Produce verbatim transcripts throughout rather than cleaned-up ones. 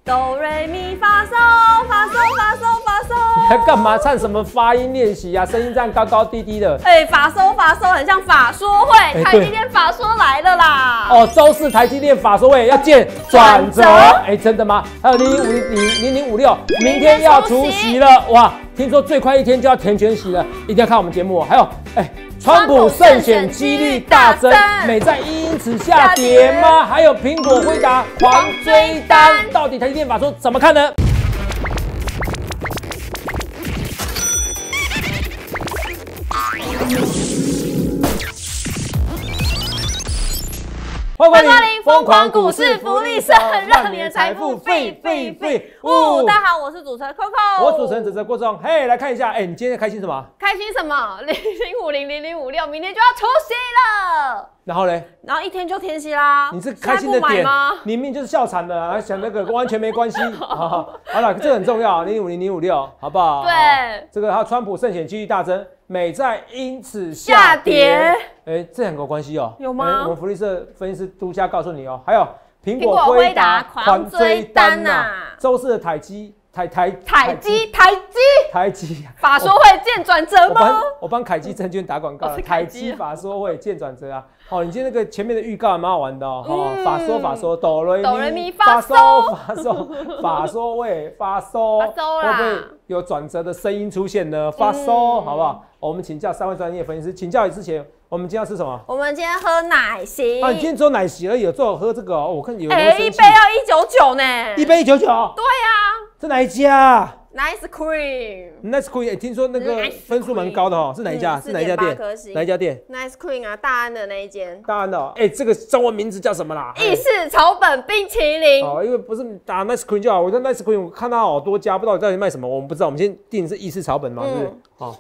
哆瑞咪发嗦发嗦发嗦发嗦。 你在干嘛？唱什么发音练习啊？声音这样高高低低的。 哎、欸，法收法收很像法说会，欸、台积电法说来了啦。 哦，周四台积电法说会要见转折。哎、欸，真的吗？还有零零五零零零五六，明天要除息了哇！听说最快一天就要填全息了，一定要看我们节目哦。还有，哎、欸。川普胜选几率大增，美债因此下跌吗？还有苹果、辉达狂追单，到底台积电法说怎么看呢？欢迎光临疯狂股市福利社，让你的财富飞飞飞！ 哦，大家好，我是主持人 Coco， 我主持人子哲郭仲。嘿，来看一下，哎、欸，你今天开心什么？ 开心什么？零零五零零零五六，明天就要除息了。 然后嘞？ 然后一天就填息啦。 你是开心的点吗？你明明就是笑惨的、啊，想那个完全没关系。好了，这个很重要，零零五零零五六，好不好？ 对， 这个还有川普胜选几率大增。美债因此下跌，哎、欸，这两个有关系哦、喔。 有吗、 欸？我们福利社分析师独家告诉你哦、喔。还有苹果、 辉达狂追单呐、啊， 周四的台积、台台台积、台积、 台积法说会见转折吗？ 我帮凯基证券打广告了，台积法说会见转折啊。哦，你今天那个前面的预告还蛮好玩的哦。嗯、法说法说哆瑞哆瑞咪发嗦法说法说会发说，会不会有转折的声音出现呢？发说、嗯、好不好？我们请教三位专业分析师。请教之前，我们今天要吃什么？ 我们今天喝奶昔。 啊，你今天只有奶昔而已，最好喝这个哦。我看有人哎、欸，一杯要一九九呢。 一杯一九九。对呀、啊。 这哪一家 ？Nice Cream。Nice Cream， 欸、听说那个分数蛮高的哦，是哪一家？嗯、是哪一家店？哪一家店 ？Nice Cream 啊，大安的那一间。 大安的、哦，哎、欸，这个中文名字叫什么啦？ 意式草本冰淇淋。 哦，因为不是打 Nice Cream 就好，我在 Nice Cream 我看到好多家，不知道到底卖什么，我们不知道。我们先订是意式草本嘛，是不是？好。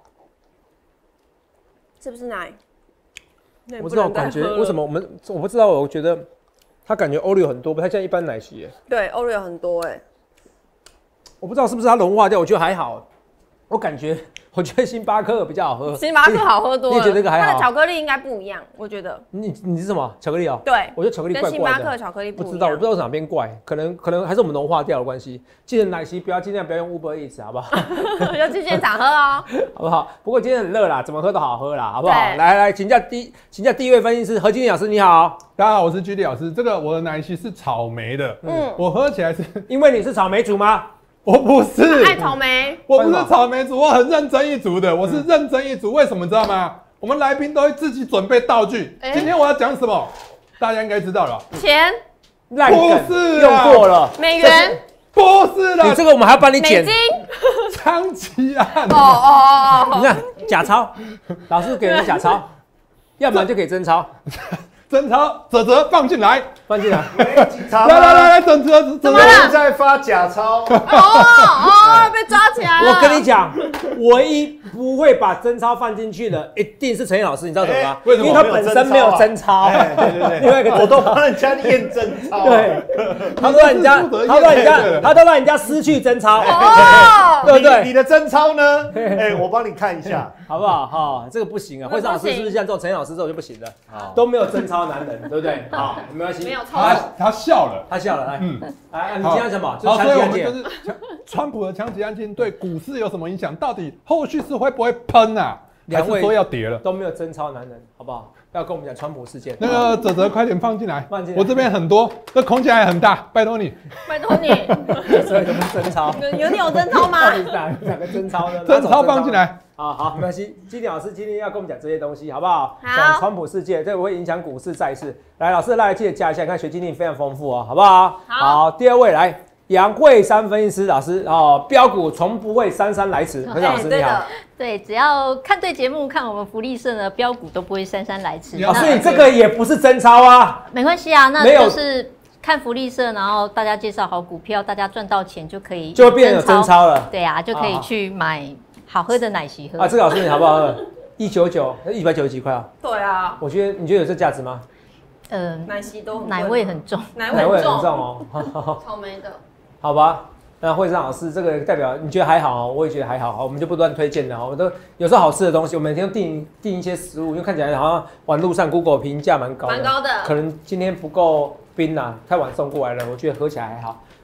是不是奶？ 我不知道，感觉为什么我们我不知道，我觉得它感觉 Oreo 很多，不太像一般奶昔耶。 对 ，Oreo 很多哎。 我不知道是不是它融化掉，我觉得还好。我感觉，我觉得星巴克比较好喝。 星巴克好喝多了。 你也觉得这个还好？ 它的巧克力应该不一样，我觉得。 你你是什么巧克力哦？ 对， 我觉得巧克力怪怪的。 跟星巴克巧克力不一样。 不知道，我不知道是哪边怪，可能可能还是我们融化掉的关系。记得奶昔不要尽量不要用 Uber Eats， 好不好？ 要去现场喝哦， 好不好？不过今天很热啦，怎么喝都好喝啦，好不好？来来，请教第请教第一位分析师何经理老师，你好。 大家好，我是居里老师。这个我的奶昔是草莓的，嗯，我喝起来是因为你是草莓族吗？ 我不是爱草莓， 我不是草莓族，我很认真一族的，我是认真一族。为什么你知道吗？我们来宾都会自己准备道具。欸、今天我要讲什么？大家应该知道了。 钱， 不是用过了。 美元， 不是啦。 你这个我们还要帮你剪。 美金， 长期案。 哦哦哦哦。 你看假钞，老师给人假钞，要不然就给真钞。 真钞，泽泽放进来， 放进来。 来来来来，整泽， 怎么了？ 在发假钞。 哦哦，被抓起来了。 我跟你讲，唯一不会把真钞放进去的，一定是陈彦老师，你知道怎么吗？ 为什么？ 因为他本身没有真钞。 对对对， 另外一个我都帮人家验真钞。 对，他都让人家，他都让人家，他都让人家失去真钞。 哦， 对不对？你的真钞呢？哎，我帮你看一下， 好不好？哈，这个不行啊。会长老师是不是像这种陈彦老师这种就不行了？都没有真钞。男人对不对？好，没关系。 没有错。 他他笑了， 他笑了。来，嗯，来，你今天什么？ 好，所以我们就是川普的枪击案件对股市有什么影响？到底后续是会不会喷啊？还是说要跌了？ 都没有真钞男人，好不好？要跟我们讲川普事件。 那个泽泽，快点放进来， 放进来。 我这边很多，这空间还很大，拜托你。 拜托你。 所以什么真钞？ 有你有真钞吗？ 哪哪个真钞呢？ 真钞放进来。 好好，没关系。基典老师今天要跟我们讲这些东西，好不好？ 好。 讲川普事件，这个会影响股市再次。来，老师来记得加一下，看学经历非常丰富哦，好不好？ 好。 好，第二位来。杨慧珊分析师老师哦，标股从不会姗姗来迟。何老师你好， 对，只要看对节目，看我们福利社的标股都不会姗姗来迟。 哦，所以这个也不是真钞啊， 没关系啊，那就是看福利社，然后大家介绍好股票，大家赚到钱就可以， 就会变成有真钞了。 对啊，就可以去买好喝的奶昔喝。 啊，这个老师你好不好喝？一九九，一百九十几块啊。 对啊， 我觉得你觉得有这价值吗？ 呃， 奶昔都奶味很重， 奶味很重哦。 草莓的。 好吧，那慧珊老师这个代表你觉得还好哦，我也觉得还好，好，我们就不断推荐了，我都有时候好吃的东西，我每天都订订一些食物，因为看起来好像网络上 Google 评价蛮高的， 蛮高的， 可能今天不够冰啊，太晚送过来了，我觉得喝起来还好。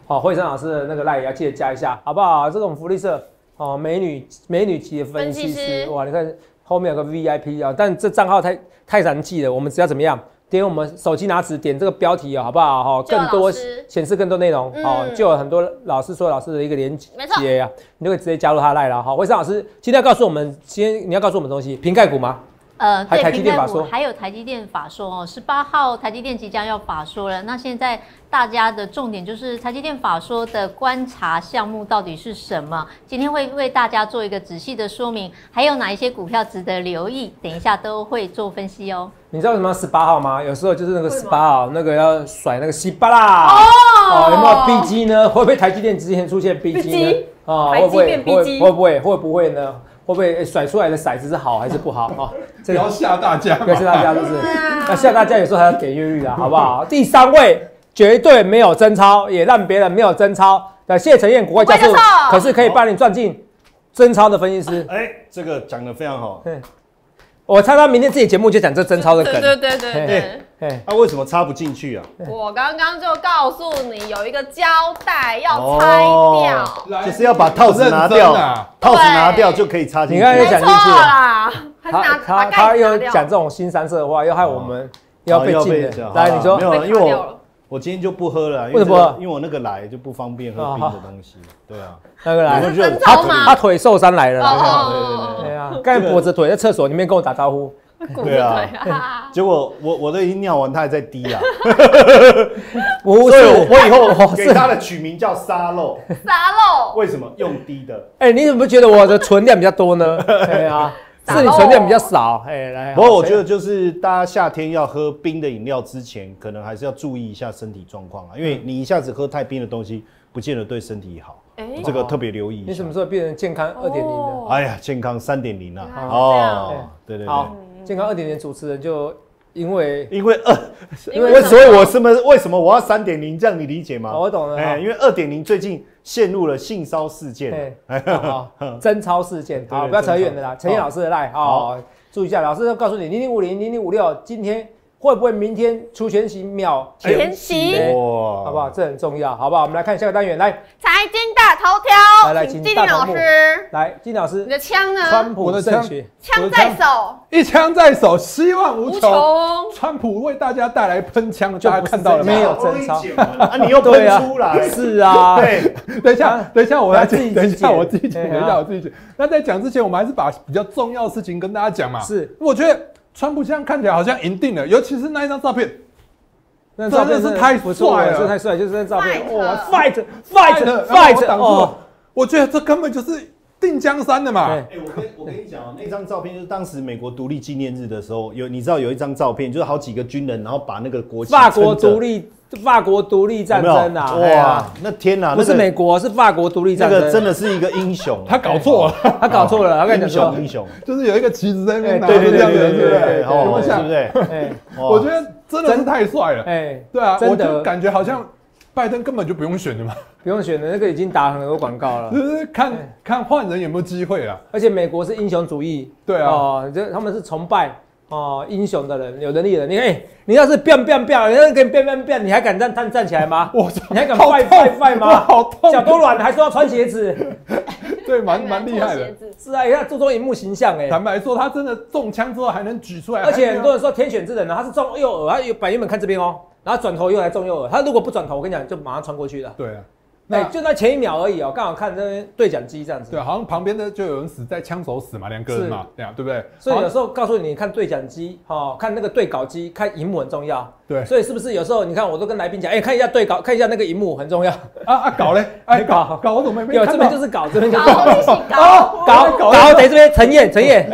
好，惠珊老师的那个赖也要记得加一下，好不好？这种福利社哦，美女美女级的分析师，哇，你看后面有个 V I P 啊，但这账号太太难记了，我们只要怎么样？点我们手机拿纸点这个标题啊，好不好？哈，更多显示更多内容，好、嗯，就有很多老师说老师的一个连接啊，你就可以直接加入他赖了。好，惠珊老师今天要告诉我们，今天你要告诉我们东西，瓶盖股吗？ 呃，对， 台积电法说， 还有台积电法说哦，十八号台积电即将要法说了。那现在大家的重点就是台积电法说的观察项目到底是什么？今天会为大家做一个仔细的说明，还有哪一些股票值得留意？等一下都会做分析哦。 你知道什么十八号吗？有时候就是那个十八号，那个要甩那个西巴啦。哦，哦，有没有 B 机呢？会不会台积电之前出现 B 机呢？ 哦，会不会？会不会？会不会呢？会不会甩出来的骰子是好还是不好啊？ 不要吓大家， 不要吓大家，是不是？那吓大家有时候还要给月率啊，好不好？第三位绝对没有真钞，也让别人没有真钞的谢承彦国外教授，可是可以帮你赚进真钞的分析师。 哎，这个讲得非常好。 我猜他明天自己节目就讲这真钞的梗。 对对对对对。 哎，他为什么插不进去啊？ 我刚刚就告诉你，有一个胶带要拆掉， 就是要把套子拿掉，套子拿掉就可以插进去。 你刚才讲进去了， 他他他又讲这种新三色的话，又害我们要被禁的。来，你说没有，因为我我今天就不喝了， 为什么？ 因为我那个来就不方便喝冰的东西。对啊， 那个来， 他他腿受伤来了。对对对对啊！刚才跛着腿在厕所里面跟我打招呼。 对啊，结果我我都已经尿完，他还在滴啊。 不是，我以后给他的取名叫沙漏。 沙漏为什么用滴的？ 哎，你怎么觉得我的存量比较多呢？对啊，是你存量比较少。哎，来。 不过我觉得就是大家夏天要喝冰的饮料之前，可能还是要注意一下身体状况啊，因为你一下子喝太冰的东西，不见得对身体好。这个特别留意一下。 你什么时候变成健康二点零的？ 哎呀，健康三点零啊！哦，对对对。 健康二点零主持人就因为因为二，因为所以我什么为什么我要三点零？这样你理解吗？ 我懂了。 哎，因为二点零最近陷入了性骚事件， 好，真钞事件。好，不要扯远了啦。陈彦老师的赖，好，注意一下，老师要告诉你，零零五零、零零五六，今天会不会明天出全息秒填息？ 哇，好不好？这很重要，好不好？我们来看下个单元，来财经大头条， 来来，请大老师，来，金老师， 你的枪呢？ 川普的枪， 枪在手， 一枪在手，希望无穷。川普为大家带来喷枪，大家看到了没有？真钞啊，你又喷出来， 是啊， 对，等一下，等一下，我来自己，等一下，我自己讲，等一下，我自己讲。那在讲之前，我们还是把比较重要的事情跟大家讲嘛。 是， 我觉得。川普现在看起来好像赢定了，尤其是那一张照片， 那照片是太帅了， 是太帅，就是那照片， 哇 ，fight fight fight， 哦，我觉得这根本就是定江山的嘛。 哎，我跟我跟你讲哦，那张照片就是当时美国独立纪念日的时候，有你知道有一张照片，就是好几个军人，然后把那个国旗， 法国独立。法国独立战争啊！ 哇，那天哪， 不是美国，是法国独立战争。 那个真的是一个英雄， 他搞错了， 他搞错了。他跟你讲英雄， 就是有一个旗子在那边拿， 对对对对对对对， 哦， 是不是？ 哎，我觉得真的是太帅了。哎，对啊，我就感觉好像拜登根本就不用选的嘛， 不用选的，那个已经打很多广告了， 就是看看换人有没有机会啊。 而且美国是英雄主义， 对啊， 哦，这他们是崇拜。哦，英雄的人，有能力的人，你看，欸、你要是 biang biang biang， 人家给你 biang biang biang， 你还敢站站站起来吗？ 我你还敢 fight fight fight 吗？ 好痛， 脚都软了，还说要穿鞋子， 对，蛮蛮厉害的。 是啊，你看注重荧幕形象，哎， 坦白说，他真的中枪之后还能举出来， 而且很多人说天选之人呢，他是中右耳，他本原本看这边哦，然后转头又来中右耳，他如果不转头，我跟你讲，就马上穿过去了。 对啊。 哎，就在前一秒而已哦，刚好看那对讲机这样子。 对，好像旁边的就有人死在枪手死嘛，两个人嘛，这样对不对？ 所以有时候告诉你，看对讲机，哦，看那个对稿机，看荧幕很重要。 对， 所以是不是有时候你看，我都跟来宾讲，哎，看一下对稿，看一下那个荧幕很重要。 啊啊，稿嘞，哎稿稿我怎么没有？这边就是稿，这边就是稿。 稿稿稿稿，等这边陈燕陈燕，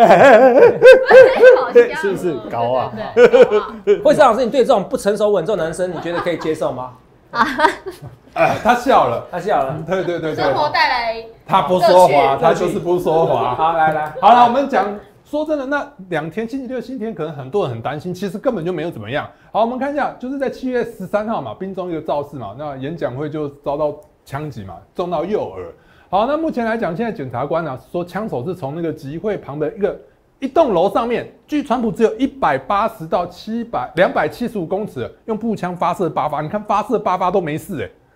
是不是稿啊？ 惠珊老师，你对这种不成熟稳重男生，你觉得可以接受吗？ 啊，哎，他笑了， 他笑了， 对对对对， 生活带来， 他不说话，他就是不说话。 好，来来， 好了，我们讲，说真的，那两天星期六、星期天，可能很多人很担心，其实根本就没有怎么样。好，我们看一下，就是在七月十三号嘛，宾中一个造势嘛，那演讲会就遭到枪击嘛，中到右耳。好，那目前来讲，现在检察官啊说，枪手是从那个集会旁的一个。一栋楼上面，距川普只有一百八十到七百两百七十五公尺，用步枪发射八发，你看发射八发都没事哎、欸，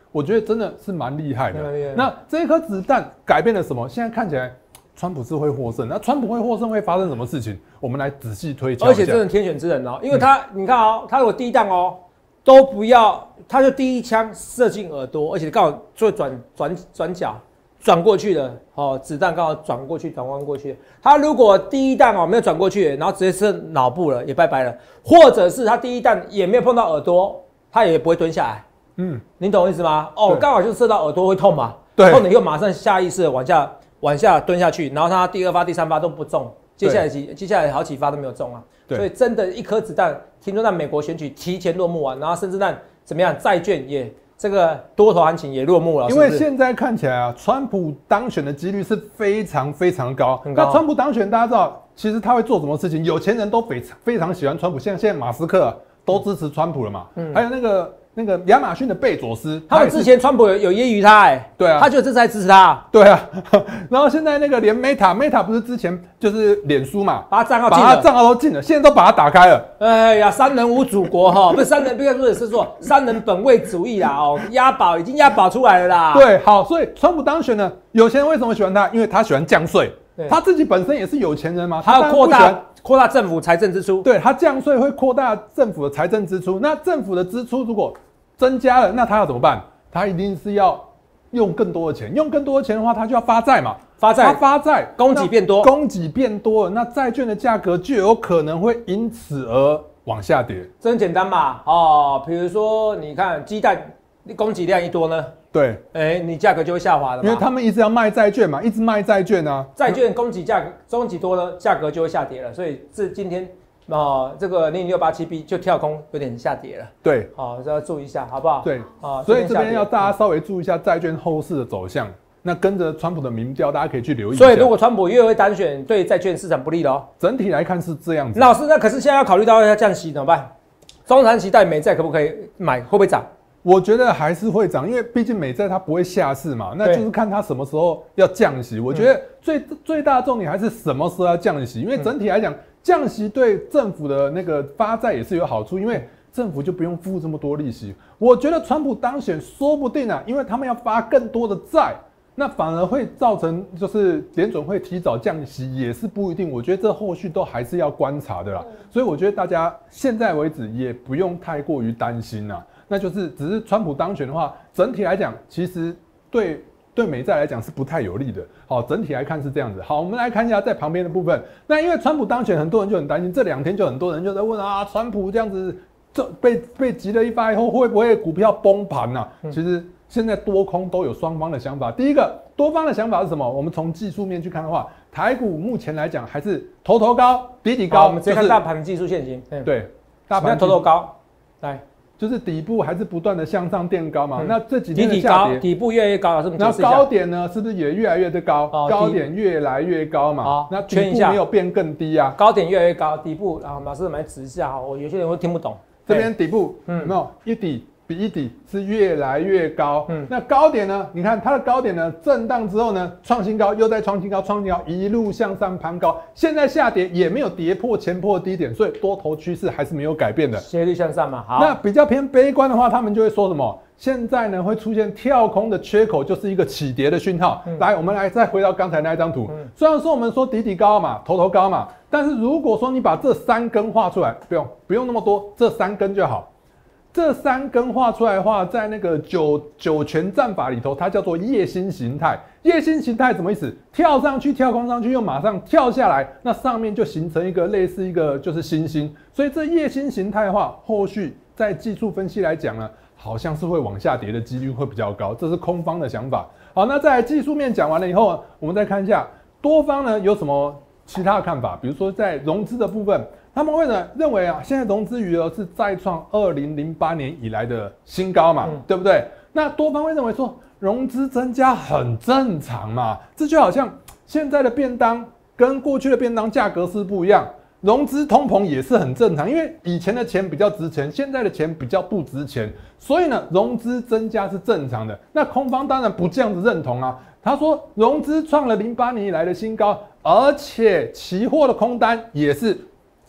我觉得真的是蛮厉害的。那这一颗子弹改变了什么？现在看起来，川普是会获胜。那川普会获胜会发生什么事情？我们来仔细推敲一下。 而且真的天选之人哦，因为他、嗯、你看哦，他如果第一弹哦都不要，他就第一枪射进耳朵，而且刚好做转转转角转过去的哦，子弹刚好转过去转弯过去。他如果第一弹哦没有转过去，然后直接射脑部了，也拜拜了。或者是他第一弹也没有碰到耳朵，他也不会蹲下来。嗯，你懂我意思吗？哦，刚好就射到耳朵会痛嘛，对，痛你又马上下意识的往下往下蹲下去，然后他第二发、第三发都不中，接下来几接下来好几发都没有中啊，所以真的，一颗子弹，听说在美国选举提前落幕完，然后甚至那怎么样，债券也这个多头行情也落幕了， 因为现在看起来啊，川普当选的几率是非常非常高。很高。那川普当选，大家知道，其实他会做什么事情？有钱人都非常非常喜欢川普，现在现在马斯克、啊、都支持川普了嘛，嗯，还有那个。那个亚马逊的贝佐斯， 他们之前川普有有揶揄他、欸，哎， 对啊， 他就这次还支持他， 对啊，然后现在那个连 Meta，Meta 不是之前就是脸书嘛， 把他账号禁了， 把他账号都禁了，现在都把它打开了。 哎呀，三人无祖国哈，不是三人，不应该说是说三人本位主义啦，哦，押宝已经押宝出来了啦。 对，好，所以川普当选呢，有钱人为什么喜欢他？因为他喜欢降税，他自己本身也是有钱人嘛， 他要扩大扩大政府财政支出， 对他降税会扩大政府的财政支出，那政府的支出如果增加了，那他要怎么办？他一定是要用更多的钱，用更多的钱的话，他就要发债嘛， 发债， 他发债， 供给变多， 供给变多了，那债券的价格就有可能会因此而往下跌。 这很简单嘛，哦，比如说你看鸡蛋供给量一多呢， 对， 哎、欸，你价格就会下滑了嘛， 因为他们一直要卖债券嘛，一直卖债券啊， 债券供给价格供给多了，价格就会下跌了，所以这今天。哦，这个零零六八七 B 就跳空有点下跌了， 对， 好，这要注意一下，好不好？ 对，啊，所以这边要大家稍微注意一下债券后市的走向。那跟着川普的民调，大家可以去留意一下。 所以如果川普越会单选，对债券市场不利了哦。 整体来看是这样子。 那老师，那可是现在要考虑到要降息怎么办？中长期到底美债可不可以买？会不会涨？ 我觉得还是会涨，因为毕竟美债它不会下市嘛，那就是看它什么时候要降息。我觉得最、嗯、最大的重点还是什么时候要降息，因为整体来讲。嗯降息对政府的那个发债也是有好处，因为政府就不用付这么多利息。我觉得川普当选说不定啊，因为他们要发更多的债，那反而会造成就是联准会提早降息也是不一定。我觉得这后续都还是要观察的啦。所以我觉得大家现在为止也不用太过于担心啦。那就是只是川普当选的话，整体来讲其实对。对美债来讲是不太有利的，好，整体来看是这样子。好，我们来看一下在旁边的部分。那因为川普当选，很多人就很担心，这两天就很多人就在问啊，川普这样子这被被击了一发以后，会不会股票崩盘啊？嗯、其实现在多空都有双方的想法。第一个，多方的想法是什么？我们从技术面去看的话，台股目前来讲还是头头高，底底高。 我们直接看大盘技术线型。 嗯、对，大盘头头高，来。 就是底部还是不断的向上垫高嘛，嗯、那这几天的下跌， 底部越来越高，老师我们解释一下。 那高点呢，是不是也越来越的高？哦、高点越来越高嘛，哦、那底部没有变更低啊。 高点越来越高，底部啊，老师我们来指一下哈，我有些人会听不懂。 这边底部、嗯、有没有一底比一底是越来越高？嗯，那高点呢？你看它的高点呢，震荡之后呢，创新高，又在创新高，创新高，一路向上攀高。现在下跌也没有跌破前波低点，所以多头趋势还是没有改变的， 斜率向上嘛。好， 那比较偏悲观的话，他们就会说什么？现在呢会出现跳空的缺口，就是一个起跌的讯号。嗯、来，我们来再回到刚才那一张图。嗯、虽然说我们说底底高嘛，头头高嘛，但是如果说你把这三根画出来，不用不用那么多，这三根就好。这三根画出来的话，在那个九九权战法里头，它叫做夜星形态。夜星形态什么意思？跳上去，跳空上去，又马上跳下来，那上面就形成一个类似一个就是星星。所以这夜星形态的话，后续在技术分析来讲呢，好像是会往下跌的几率会比较高，这是空方的想法。好，那在技术面讲完了以后，我们再看一下多方呢有什么其他的看法，比如说在融资的部分。他们会呢认为啊，现在融资余额是再创二零零八年以来的新高嘛，嗯、对不对？那多方会认为说融资增加很正常嘛，这就好像现在的便当跟过去的便当价格是不一样，融资通膨也是很正常，因为以前的钱比较值钱，现在的钱比较不值钱，所以呢融资增加是正常的。那空方当然不这样子认同啊，他说融资创了零八年以来的新高，而且期货的空单也是。是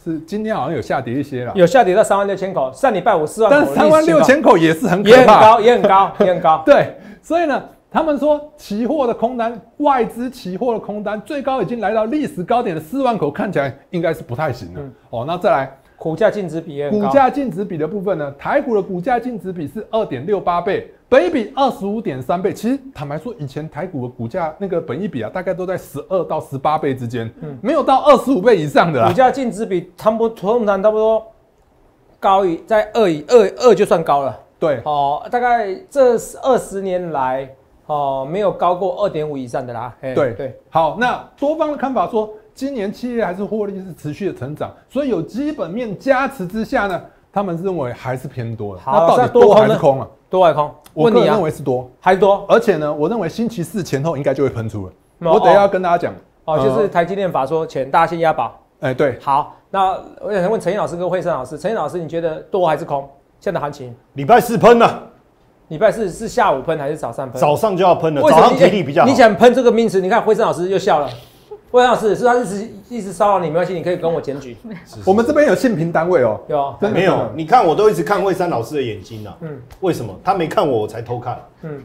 是今天好像有下跌一些了， 有下跌到三万六千口，上礼拜五四万口， 但三万六千口也是很可也很怕， 高，也很高，也很高。 对，所以呢，他们说期货的空单，外资期货的空单最高已经来到历史高点的四万口，看起来应该是不太行了。嗯、哦，那再来。 股价净值比也很高， 股价净值比的部分呢，台股的股价净值比是 二点六八倍，本益比 二十五点三倍。其实坦白说，以前台股的股价那个本益比啊，大概都在十二到十八倍之间，嗯，没有到二十五倍以上的啦。 股价净值比差不多，通常差不多高于在二以二二就算高了。 对， 哦，大概这二十年来哦，没有高过二点五以上的啦。 对对， 好，那多方的看法说。今年企业还是获利是持续的成长，所以有基本面加持之下呢，他们认为还是偏多的。那到底多还是空啊？ 多还是空？ 我个人认为是多， 还多。 而且呢，我认为星期四前后应该就会喷出了。哦、我等一下要跟大家讲哦，就是台积电法说前大家先押宝。 哎、欸，对。 好，那我想问陈燕老师跟惠珊老师，陈燕老师你觉得多还是空？现在行情？ 礼拜四喷了。 礼拜四是下午喷还是早上喷？ 早上就要喷了，早上体力比较好。 你想喷这个名词？你看惠珊老师又笑了。魏老师是他一直一直骚扰你，没关系，你可以跟我检举。 我们这边有信评单位哦、 喔， 有， 没有？你看我都一直看惠珊老师的眼睛啊，嗯，为什么？他没看我，我才偷看。嗯，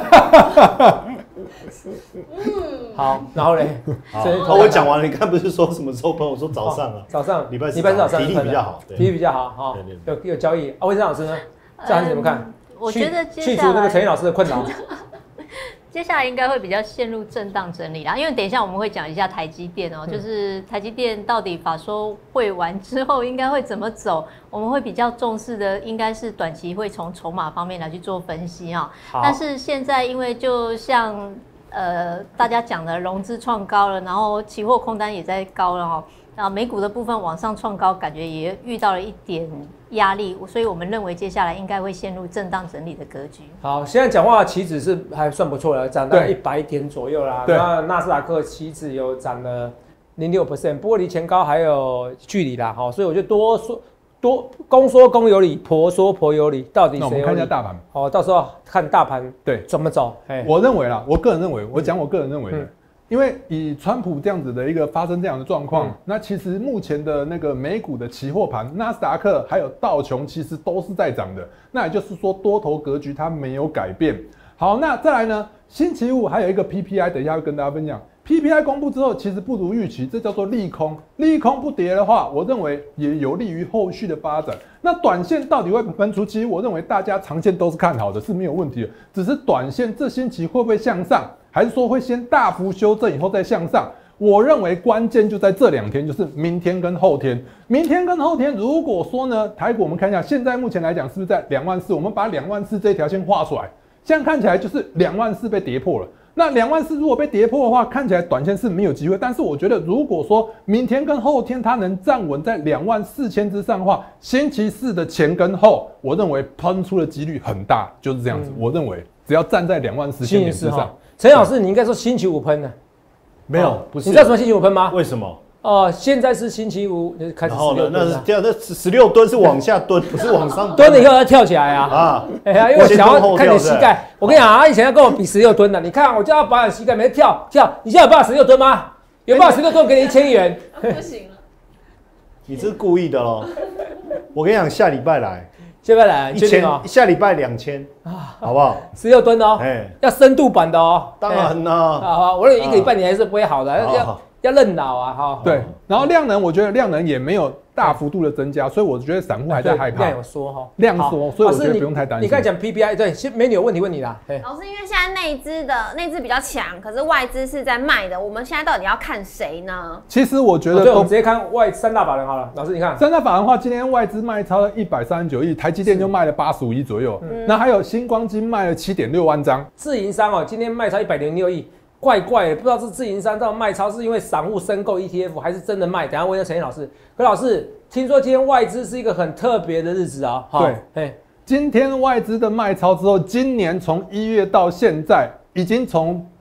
好，然后嘞， 好，我讲完了，你看不是说什么时候喷？我说早上啊， 早上， 礼拜礼拜早上体力比较好， 体力比较好哈，有有交易啊。魏珊老师呢？这样怎么看？ 我觉得去除那个陈燕老师的困扰。 接下来应该会比较陷入震荡整理啦，因为等一下我们会讲一下台积电哦、喔，嗯、就是台积电到底法说会完之后应该会怎么走，我们会比较重视的应该是短期会从筹码方面来去做分析啊、喔。但是现在因为就像呃大家讲的融资创高了，然后期货空单也在高了哦、喔，然后美股的部分往上创高，感觉也遇到了一点压力，所以我们认为接下来应该会陷入震荡整理的格局。 好，现在讲话的期指是还算不错了，涨到一百点左右啦。那纳斯达克期指有涨了 零点六 percent， 不过离前高还有距离啦。好，所以我就多说多公说公有理，婆说婆有理，到底谁有理？那我们看一下大盘。 好，到时候看大盘对怎么走。 我认为啦，我个人认为，我讲我个人认为的。嗯因为以川普这样子的一个发生这样的状况，嗯、那其实目前的那个美股的期货盘，纳斯达克还有道琼其实都是在涨的，那也就是说多头格局它没有改变。好，那再来呢，星期五还有一个 P P I， 等一下会跟大家分享。P P I 公布之后，其实不如预期，这叫做利空。利空不跌的话，我认为也有利于后续的发展。那短线到底会喷出？其实我认为大家长线都是看好的，是没有问题的。只是短线这星期会不会向上？还是说会先大幅修正以后再向上？我认为关键就在这两天，就是明天跟后天。明天跟后天，如果说呢，台股我们看一下，现在目前来讲是不是在两万四？我们把两万四这条线画出来，现在看起来就是两万四被跌破了。那两万四如果被跌破的话，看起来短线是没有机会。但是我觉得，如果说明天跟后天它能站稳在两万四千之上的话，星期四的前跟后，我认为喷出的几率很大，就是这样子。嗯、我认为只要站在两万四千点之上。 陈老师，你应该说星期五喷的， 没有，不是。 你知道什么星期五喷吗？ 为什么？ 哦、呃，现在是星期五，开始十六吨。 那是这样，那十六吨是往下蹲，不是往上蹲了以后要跳起来啊！啊，哎呀，因为我想要看你膝盖。我跟你讲啊，以前要跟我比十六吨的，你看我叫他保养膝盖，没跳跳。你现在有办法十六吨吗？有办法十六吨，给你一千元。 不行了。 你这是故意的咯。我跟你讲，下礼拜来。 下礼拜来一千哦， 下礼拜两千啊，好不好？ 十六吨哦，哎，要深度版的哦。 当然啦， 好，我认为一个礼拜你还是不会好的，要要认老啊，哈。 对，然后量能，我觉得量能也没有大幅度的增加，所以我觉得散户还在害怕。 量有缩哈， 量缩，所以我觉得不用太担心。 你刚才讲 P P I， 对，美女有问题问你啦。 老师，因为现在内资的内资比较强，可是外资是在卖的，我们现在到底要看谁呢？ 其实我觉得， 对，我们直接看外三大法人好了。老师，你看三大法人的话，今天外资卖超了一百三十九亿，台积电就卖了八十五亿左右，嗯、那还有星光金卖了七点六万张， 自营商哦，今天卖超一百零六亿。怪怪的，不知道是自营商到卖超，是因为散户申购 E T F， 还是真的卖？等一下问一下陈燕老师。何老师，听说今天外资是一个很特别的日子啊。 对，今天外资的卖超之后，今年从一月到现在，已经从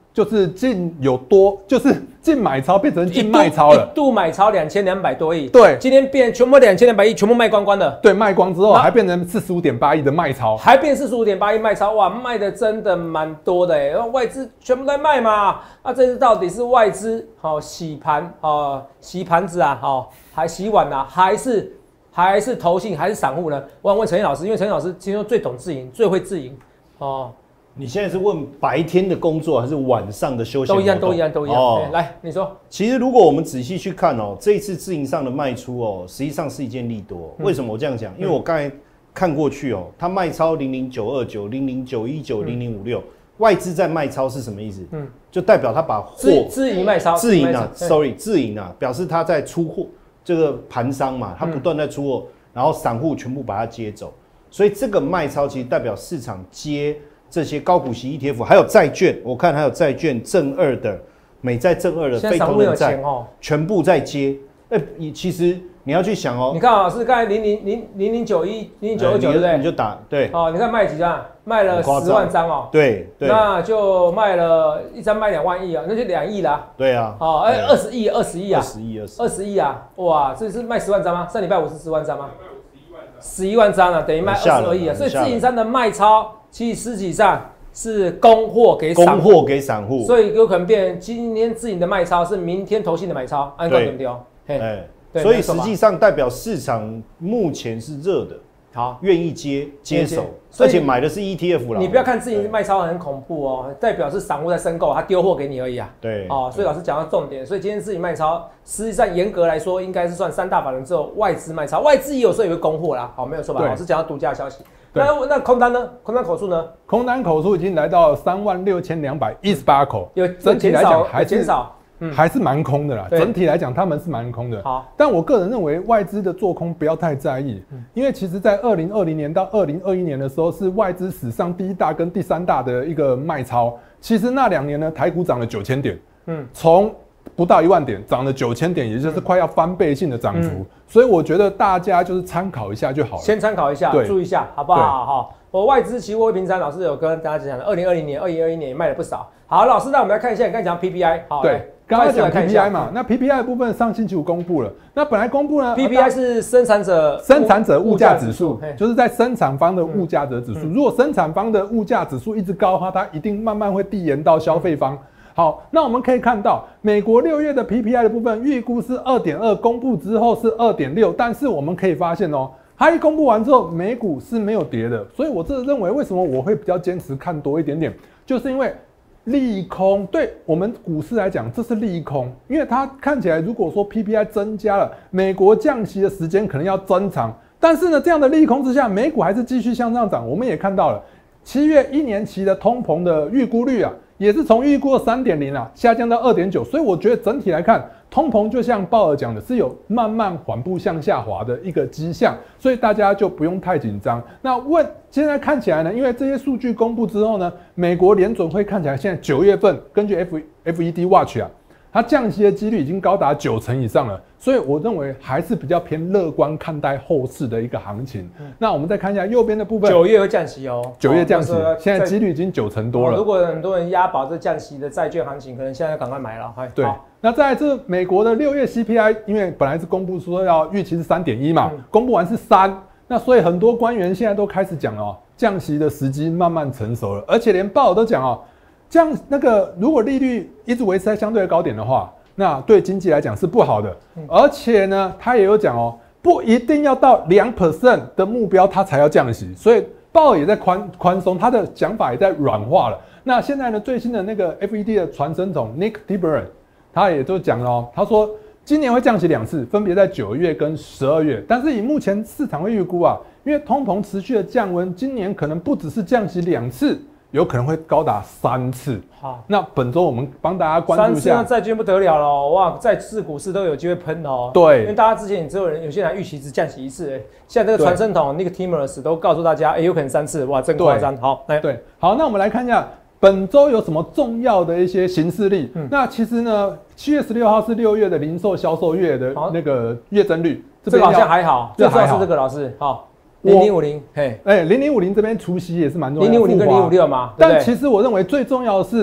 就是净有多，就是净买超变成净卖超了， 一度买超两千两百多亿， 对， 今天变全部两千两百亿，全部卖光光的， 对，卖光之后还变成四十五点八亿的卖超， 还变四十五点八亿卖超，哇，卖的真的蛮多的哎，然后外资全部在卖嘛，那这次到底是外资好、哦、洗盘哦，洗盘子啊，哦，还洗碗啊，还是还是投信还是散户呢？我想问陈燕老师，因为陈燕老师听说最懂自营，最会自营哦。 你现在是问白天的工作还是晚上的休闲？ 都一样，都一样，都一样。哦、来，你说。 其实如果我们仔细去看哦，这一次自营上的卖出哦，实际上是一件利多。嗯、为什么我这样讲？因为我刚才看过去哦，它卖超零零九二九、零零九一九、零零五六，外资在卖超是什么意思？嗯，就代表他把货自营卖超， 自营啊 ，sorry， 自营啊，表示他在出货，这个盘商嘛，他不断在出货，嗯、然后散户全部把它接走，所以这个卖超其实代表市场接。这些高股息 E T F 还有债券，我看还有债券正二的美债正二的非投人债，哦、全部在接。哎、欸，你其实你要去想哦， 你看啊，是刚才零零零零零九一零零九二九对不对？ 你就打对哦，你看卖几张？卖了十万张哦。 对对， 那就卖了一张卖两万亿啊，那就两亿啦。 对啊。 哦，哎，二十亿，二十亿啊， 二十亿，二十， 二十亿啊！哇，这是卖十万张吗？上礼拜五是十万张吗？十一万张啊，等于卖二十二亿啊，所以自营商的卖超。其实实际上是供货给散户， 供货给散户， 所以有可能变今天自营的卖超是明天投信的买超，按对不对？ 哎，所以实际上代表市场目前是热的， 好， 愿意接接手，而且买的是 E T F 啦。 你不要看自营卖超很恐怖哦，代表是散户在申购，他丢货给你而已啊。 对， 哦，所以老师讲到重点，所以今天自营卖超，实际上严格来说应该是算三大法人之后外资卖超，外资也有时候也会供货啦，好，没有错吧？老师讲到独家消息。那那空单呢？空单口数呢？ 空单口数已经来到三万六千两百一十八口， 有整体来讲还减少， 嗯、还是蛮空的啦。整体来讲，他们是蛮空的。好，但我个人认为外资的做空不要太在意，嗯、因为其实在二零二零年到二零二一年的时候，是外资史上第一大跟第三大的一个卖超。其实那两年呢，台股涨了九千点，嗯，从不到一万点，涨了九千点，也就是快要翻倍性的涨幅。嗯、所以我觉得大家就是参考一下就好了， 先参考一下，注意一下，好不好？好，我外资期货平仓老师有跟大家讲的，二零二零年、二零二一年也卖了不少。好，老师，那我们来看一下，你刚才讲 P P I， 好， 对，刚才讲 P P I 嘛，那 P P I 的部分上星期五公布了，那本来公布呢 ，P P I 是生产者生产者物价指数，就是在生产方的物价者指数。如果生产方的物价指数一直高的话，它一定慢慢会递延到消费方。好，那我们可以看到，美国六月的 P P I 的部分预估是 二点二， 公布之后是 二点六， 但是我们可以发现哦，它一公布完之后，美股是没有跌的，所以我这认为为什么我会比较坚持看多一点点，就是因为利空对我们股市来讲这是利空，因为它看起来如果说 P P I 增加了，美国降息的时间可能要增长，但是呢，这样的利空之下，美股还是继续向上涨。我们也看到了七月一年期的通膨的预估率啊。也是从预估的 三点零 啊下降到 二点九， 所以我觉得整体来看，通膨就像鲍尔讲的，是有慢慢缓步向下滑的一个迹象，所以大家就不用太紧张。那问现在看起来呢，因为这些数据公布之后呢，美国联准会看起来现在九月份根据 F F E D Watch 啊，它降息的几率已经高达九成以上了，所以我认为还是比较偏乐观看待后市的一个行情。嗯、那我们再看一下右边的部分， 九月会降息哦， 九月降息，哦、现在几率已经九成多了、哦。 如果很多人押宝这降息的债券行情，可能现在赶快买了。 对，那再来这美国的六月 C P I， 因为本来是公布说要预期是 三点一 嘛，嗯、公布完是三，那所以很多官员现在都开始讲哦，降息的时机慢慢成熟了，而且连鲍尔都讲哦。这样，那个如果利率一直维持在相对的高点的话，那对经济来讲是不好的。而且呢，他也有讲哦，不一定要到 百分之二 的目标，他才要降息。所以鲍尔也在宽宽松，他的讲法也在软化了。那现在呢，最新的那个 F E D 的传声筒 Nick Tiberon， 他也都讲了哦，他说今年会降息两次，分别在九月跟十二月。但是以目前市场会预估啊，因为通膨持续的降温，今年可能不只是降息两次。有可能会高达三次。好，那本周我们帮大家关注一下。 三次那债券不得了了，哇，债市股市都有机会喷哦。 对， 因为大家之前只有人有些人预期只降息一次，哎，现在这个传声筒那个 Timers 都告诉大家，哎，有可能三次，哇，真夸张。好，来， 对，好，那我们来看一下本周有什么重要的一些行事历。嗯、那其实呢，七月十六号是六月的零售销售月的那个月增率， 这个好像还好，最主要是这个老师，好。零零五零，嘿， 哎，零零五零这边除息也是蛮重要的， 零零五零跟零五六嘛， 但其实我认为最重要的是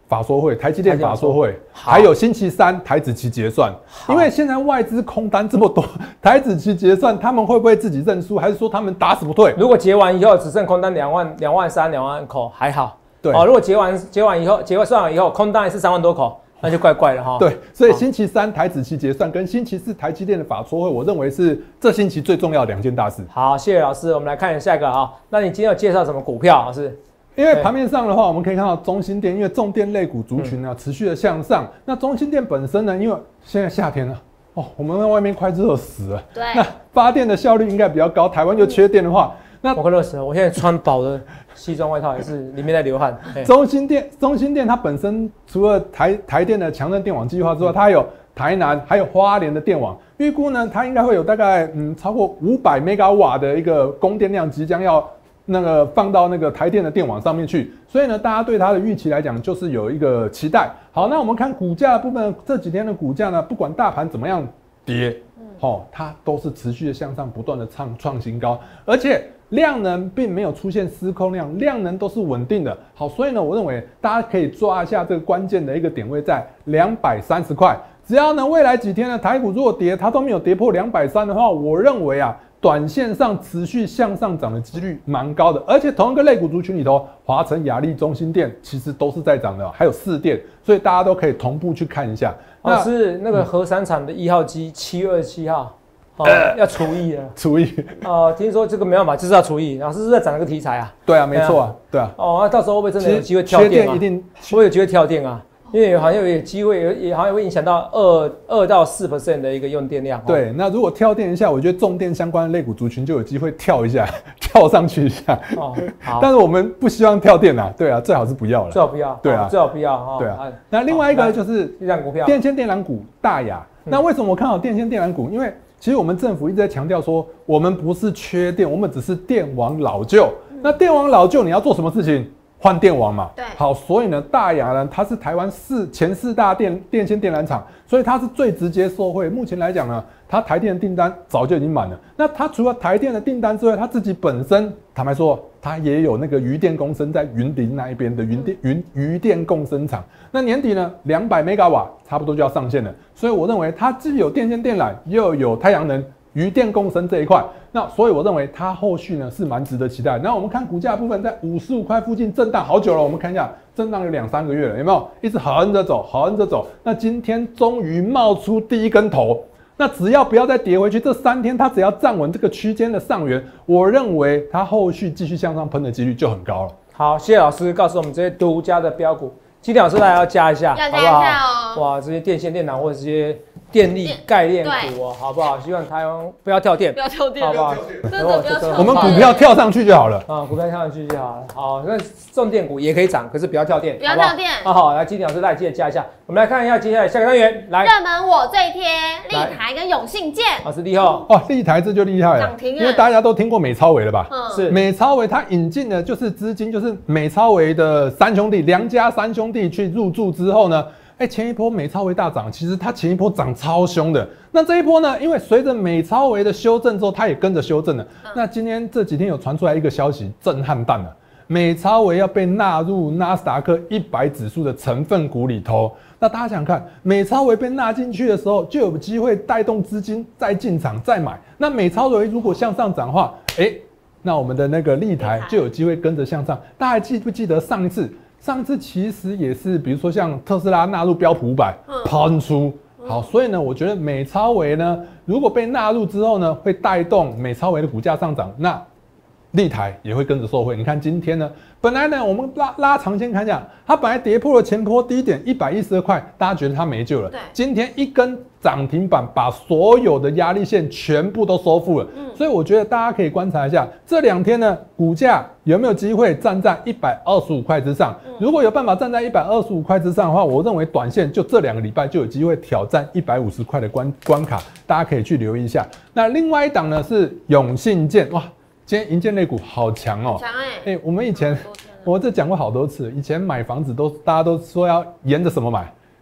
法说会，台积电法说会， 好还有星期三台指期结算。因为现在外资空单这么多，台指期结算，他们会不会自己认输，还是说他们打死不退？ 如果结完以后只剩空单两万、两万三、两万口还好。 对， 哦，如果结完结完以后，结完算完以后，空单还是三万多口，那就怪怪了哈。 对，所以星期三台指期结算跟星期四台积电的法说会，我认为是这星期最重要的两件大事。 好，谢谢老师，我们来看下一个啊。那你今天有介绍什么股票？老师？ 因为盘面上的话，我们可以看到中兴电，因为重电类股族群呢、啊、持续的向上。那中兴电本身呢，因为现在夏天了，哦，我们在外面快热死了。 对。 那发电的效率应该比较高，台湾又缺电的话，那我快热死了。我现在穿薄的西装外套，也是里面在流汗。 中兴电，中兴电它本身除了台台电的强韧电网计划之外，它还有台南还有花莲的电网，预估呢它应该会有大概嗯超过五百 mega 瓦的一个供电量即将要。那个放到那个台电的电网上面去，所以呢，大家对它的预期来讲，就是有一个期待。好，那我们看股价的部分，这几天的股价呢，不管大盘怎么样跌，哦，它都是持续的向上，不断的创创新高，而且量能并没有出现失控量，量能都是稳定的。好，所以呢，我认为大家可以抓一下这个关键的一个点位在两百三十块，只要呢未来几天呢台股如果跌，它都没有跌破两百三的话，我认为啊。短线上持续向上涨的几率蛮高的，而且同一个类股族群里头，华晨、亚力、中兴电其实都是在涨的，还有四电，所以大家都可以同步去看一下。 老师，那个核三厂的一号机七二七号，哦，呃、要除役了。 除役。 哦，听说这个没办法，就是要除役。老师是在涨那个题材啊？ 对啊，没错啊，对啊。 哦，那到时候会不会真的有机会跳电啊？ 一定会不会有机会跳电啊？因为好像有机会，也好像会影响到二二到四 percent 的一个用电量。 对，那如果跳电一下，我觉得重电相关的类股族群就有机会跳一下，跳上去一下。哦，好。但是我们不希望跳电啊，对啊，最好是不要了。 最好不要。对啊，最好不要哈。 对啊。那另外一个就是一档股票， 电线电缆股大亚。那为什么我看好电线电缆股？因为其实我们政府一直在强调说，我们不是缺电，我们只是电网老旧。那电网老旧，你要做什么事情？换电网嘛， 对， 好，所以呢，大亚呢，它是台湾四前四大电电线电缆厂，所以它是最直接受惠。目前来讲呢，它台电的订单早就已经满了。那它除了台电的订单之外，它自己本身坦白说，它也有那个余电共生在云林那一边的云电云余电共生厂。那年底呢，两百 mega 瓦差不多就要上线了。所以我认为它既有电线电缆，又有太阳能。余电共生这一块，那所以我认为它后续呢是蛮值得期待。那我们看股价部分，在五十五块附近震荡好久了，我们看一下，震荡有两三个月了，有没有？一直横着走，横着走。那今天终于冒出第一根头，那只要不要再跌回去，这三天它只要站稳这个区间的上缘，我认为它后续继续向上喷的几率就很高了。 好，谢谢老师告诉我们这些独家的标股。今天老师大家要加一下， 要加一下哦。哇，这些电线电缆或者这些电力概念股哦，好不好？希望台湾不要跳电， 不要跳电， 好不好？ 真的不要跳电。 我们股票跳上去就好了啊，股票跳上去就好了。好，那重电股也可以涨，可是不要跳电， 不要跳电。 好好，来，今天老师来记得加一下。我们来看一下接下来下个单元，来热门我最贴，立台跟永信建。 老师厉害哦， 立台这就厉害了， 涨停， 因为大家都听过美超微了吧？ 嗯， 是美超微它引进的就是资金，就是美超微的三兄弟，梁家三兄弟去入驻之后呢。哎、欸，前一波美超微大涨，其实它前一波涨超凶的。那这一波呢，因为随着美超微的修正之后，它也跟着修正了。嗯、那今天这几天有传出来一个消息，震撼弹了，美超微要被纳入纳斯达克一百指数的成分股里头。那大家想想看，美超微被纳进去的时候，就有机会带动资金再进场再买。那美超微如果向上涨的话，哎、欸，那我们的那个立台就有机会跟着向上。大家还记不记得上一次？上次其实也是，比如说像特斯拉纳入标普五百，喷出好，所以呢，我觉得美超微呢，如果被纳入之后呢，会带动美超微的股价上涨，那立台也会跟着受惠。你看今天呢，本来呢，我们拉拉长线看一下，它本来跌破了前波低点一百一十二块，大家觉得它没救了。 对， 今天一根涨停板把所有的压力线全部都收复了。嗯，所以我觉得大家可以观察一下这两天呢，股价有没有机会站在一百二十五块之上？嗯、如果有办法站在一百二十五块之上的话，我认为短线就这两个礼拜就有机会挑战一百五十块的关关卡，大家可以去留意一下。那另外一档呢是永信建，哇，今天营建类股好强哦， 强哎、 欸欸！我们以前我这讲过好多次，以前买房子都大家都说要沿着什么买？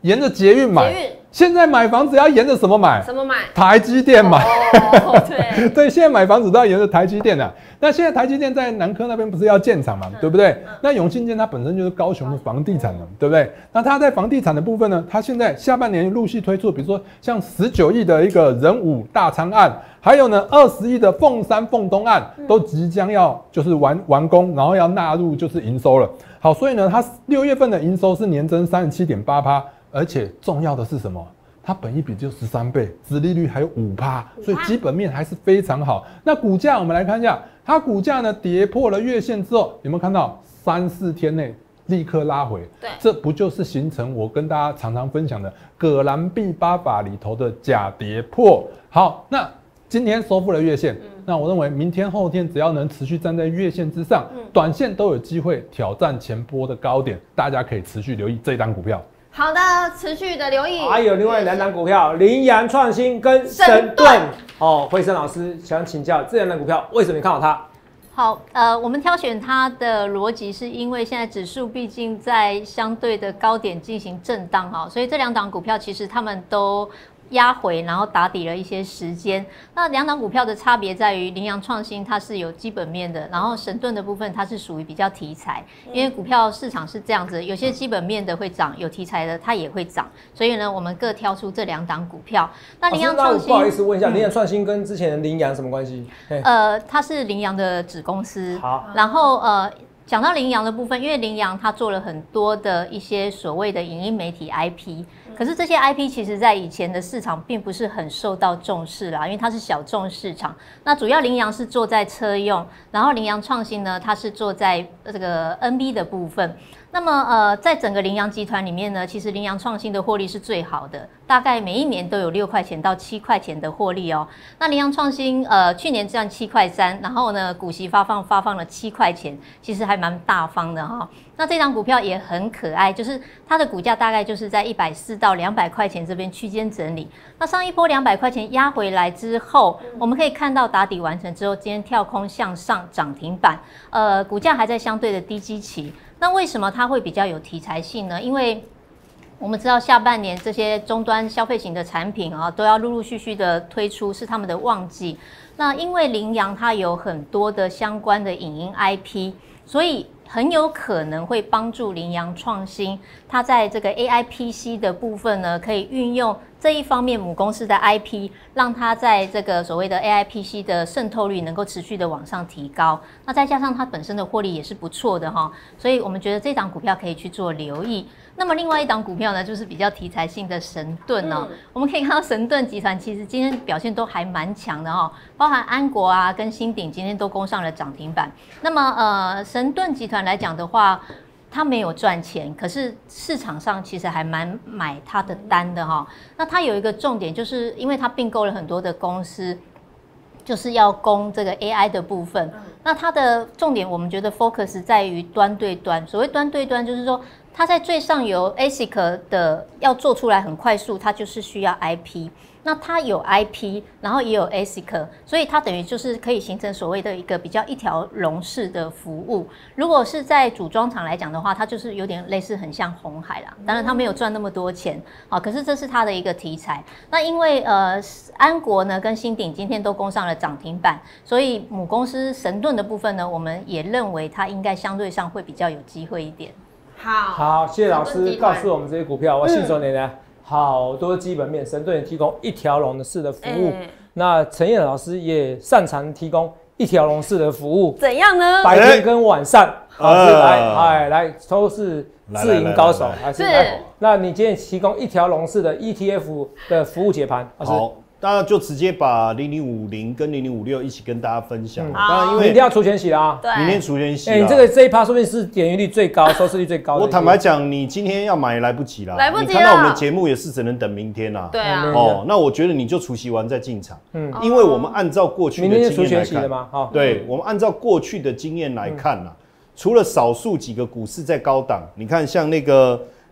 沿着捷运买。 捷运现在买房子要沿着什么买？ 什么买？ 台积电买。 哦，对对，现在买房子都要沿着台积电的、啊。那现在台积电在南科那边不是要建厂嘛，对不对？嗯、那永庆建它本身就是高雄的房地产的，对不对？那它在房地产的部分呢，它现在下半年陆续推出，比如说像十九亿的一个仁武大昌案，还有呢二十亿的凤山凤东案，都即将要就是完完工，然后要纳入就是营收了。好，所以呢，它六月份的营收是年增三十七点八趴。而且重要的是什么？它本益比就十三倍，殖利率还有五趴，所以基本面还是非常好。那股价我们来看一下，它股价呢跌破了月线之后，有没有看到三四天内立刻拉回？ 对， 这不就是形成我跟大家常常分享的葛兰碧八法里头的假跌破？好，那今天收复了月线，嗯、那我认为明天后天只要能持续站在月线之上，嗯、短线都有机会挑战前波的高点，大家可以持续留意这一档股票。 好的，持续的留意。 还有另外两档股票，羚羊创新跟神盾。哦，惠珊老师想请教这两档股票，为什么你看好它？ 好，呃，我们挑选它的逻辑是因为现在指数毕竟在相对的高点进行震荡哈，所以这两档股票其实他们都压回，然后打底了一些时间。那两档股票的差别在于，羚羊创新它是有基本面的，然后神盾的部分它是属于比较题材，因为股票市场是这样子，有些基本面的会涨，有题材的它也会涨，所以呢，我们各挑出这两档股票。那羚羊创新， 不好意思问一下，羚羊创新跟之前的羚羊什么关系？ 呃，它是羚羊的子公司， 好， 然后呃。讲到羚羊的部分，因为羚羊它做了很多的一些所谓的影音媒体 I P， 可是这些 I P 其实在以前的市场并不是很受到重视啦，因为它是小众市场。那主要羚羊是做在车用，然后羚羊创新呢，它是做在这个 N B 的部分。那么呃，在整个羚羊集团里面呢，其实羚羊创新的获利是最好的，大概每一年都有六块钱到七块钱的获利哦。那羚羊创新呃去年赚七块三，然后呢股息发放发放了七块钱，其实还蛮大方的哈、哦。那这张股票也很可爱，就是它的股价大概就是在一百四到两百块钱这边区间整理。那上一波两百块钱压回来之后，我们可以看到打底完成之后，今天跳空向上涨停板，呃，股价还在相对的低基期。那为什么它会比较有题材性呢？因为我们知道下半年这些终端消费型的产品啊，都要陆陆续续的推出，是他们的旺季。那因为羚羊它有很多的相关的影音 I P， 所以很有可能会帮助羚羊创新，它在这个 A I P C 的部分呢，可以运用这一方面母公司的 I P， 让它在这个所谓的 A I P C 的渗透率能够持续的往上提高。那再加上它本身的获利也是不错的哈，所以我们觉得这档股票可以去做留意。那么另外一档股票呢，就是比较题材性的神盾哦。嗯、我们可以看到神盾集团其实今天表现都还蛮强的哈，包含安国啊跟新鼎今天都攻上了涨停板。那么呃，神盾集团来讲的话，它没有赚钱，可是市场上其实还蛮买它的单的哈。那它有一个重点，就是因为它并购了很多的公司，就是要攻这个 A I 的部分。那它的重点，我们觉得 focus 在于端对端。所谓端对端，就是说它在最上游 A S I C 的要做出来很快速，它就是需要 I P。那它有 I P， 然后也有 A S I C， 所以它等于就是可以形成所谓的一个比较一条龙式的服务。如果是在组装厂来讲的话，它就是有点类似很像鸿海啦。当然它没有赚那么多钱啊，可是这是它的一个题材。那因为呃安国呢跟新鼎今天都攻上了涨停板，所以母公司神盾的部分呢，我们也认为它应该相对上会比较有机会一点。 好， 好，谢谢老师告诉我们这些股票，我信手拈来。好多基本面，神盾也提供一条龙的式的服务。欸、那陈燕老师也擅长提供一条龙式的服务。 怎样呢？ 白天跟晚上，老师来，哎来，都是自营高手，还是来？那你今天提供一条龙式的 E T F 的服务解盘， 好。当然就直接把零零五零跟零零五六一起跟大家分享。嗯、当然因为明天要除权息啦， 对， 明天除权息。 哎、欸，你这个这一趴说不定是点阅率最高、收视率最高的。 我坦白讲，你今天要买也来不及啦， 来不及了。 你看到我们的节目也是只能等明天啦。 对啊。 哦，那我觉得你就除息完再进场。嗯。因为我们按照过去的经验来看，明天就除权息了吗？好。对，我们按照过去的经验来看啦，嗯、除了少数几个股市在高档，你看像那个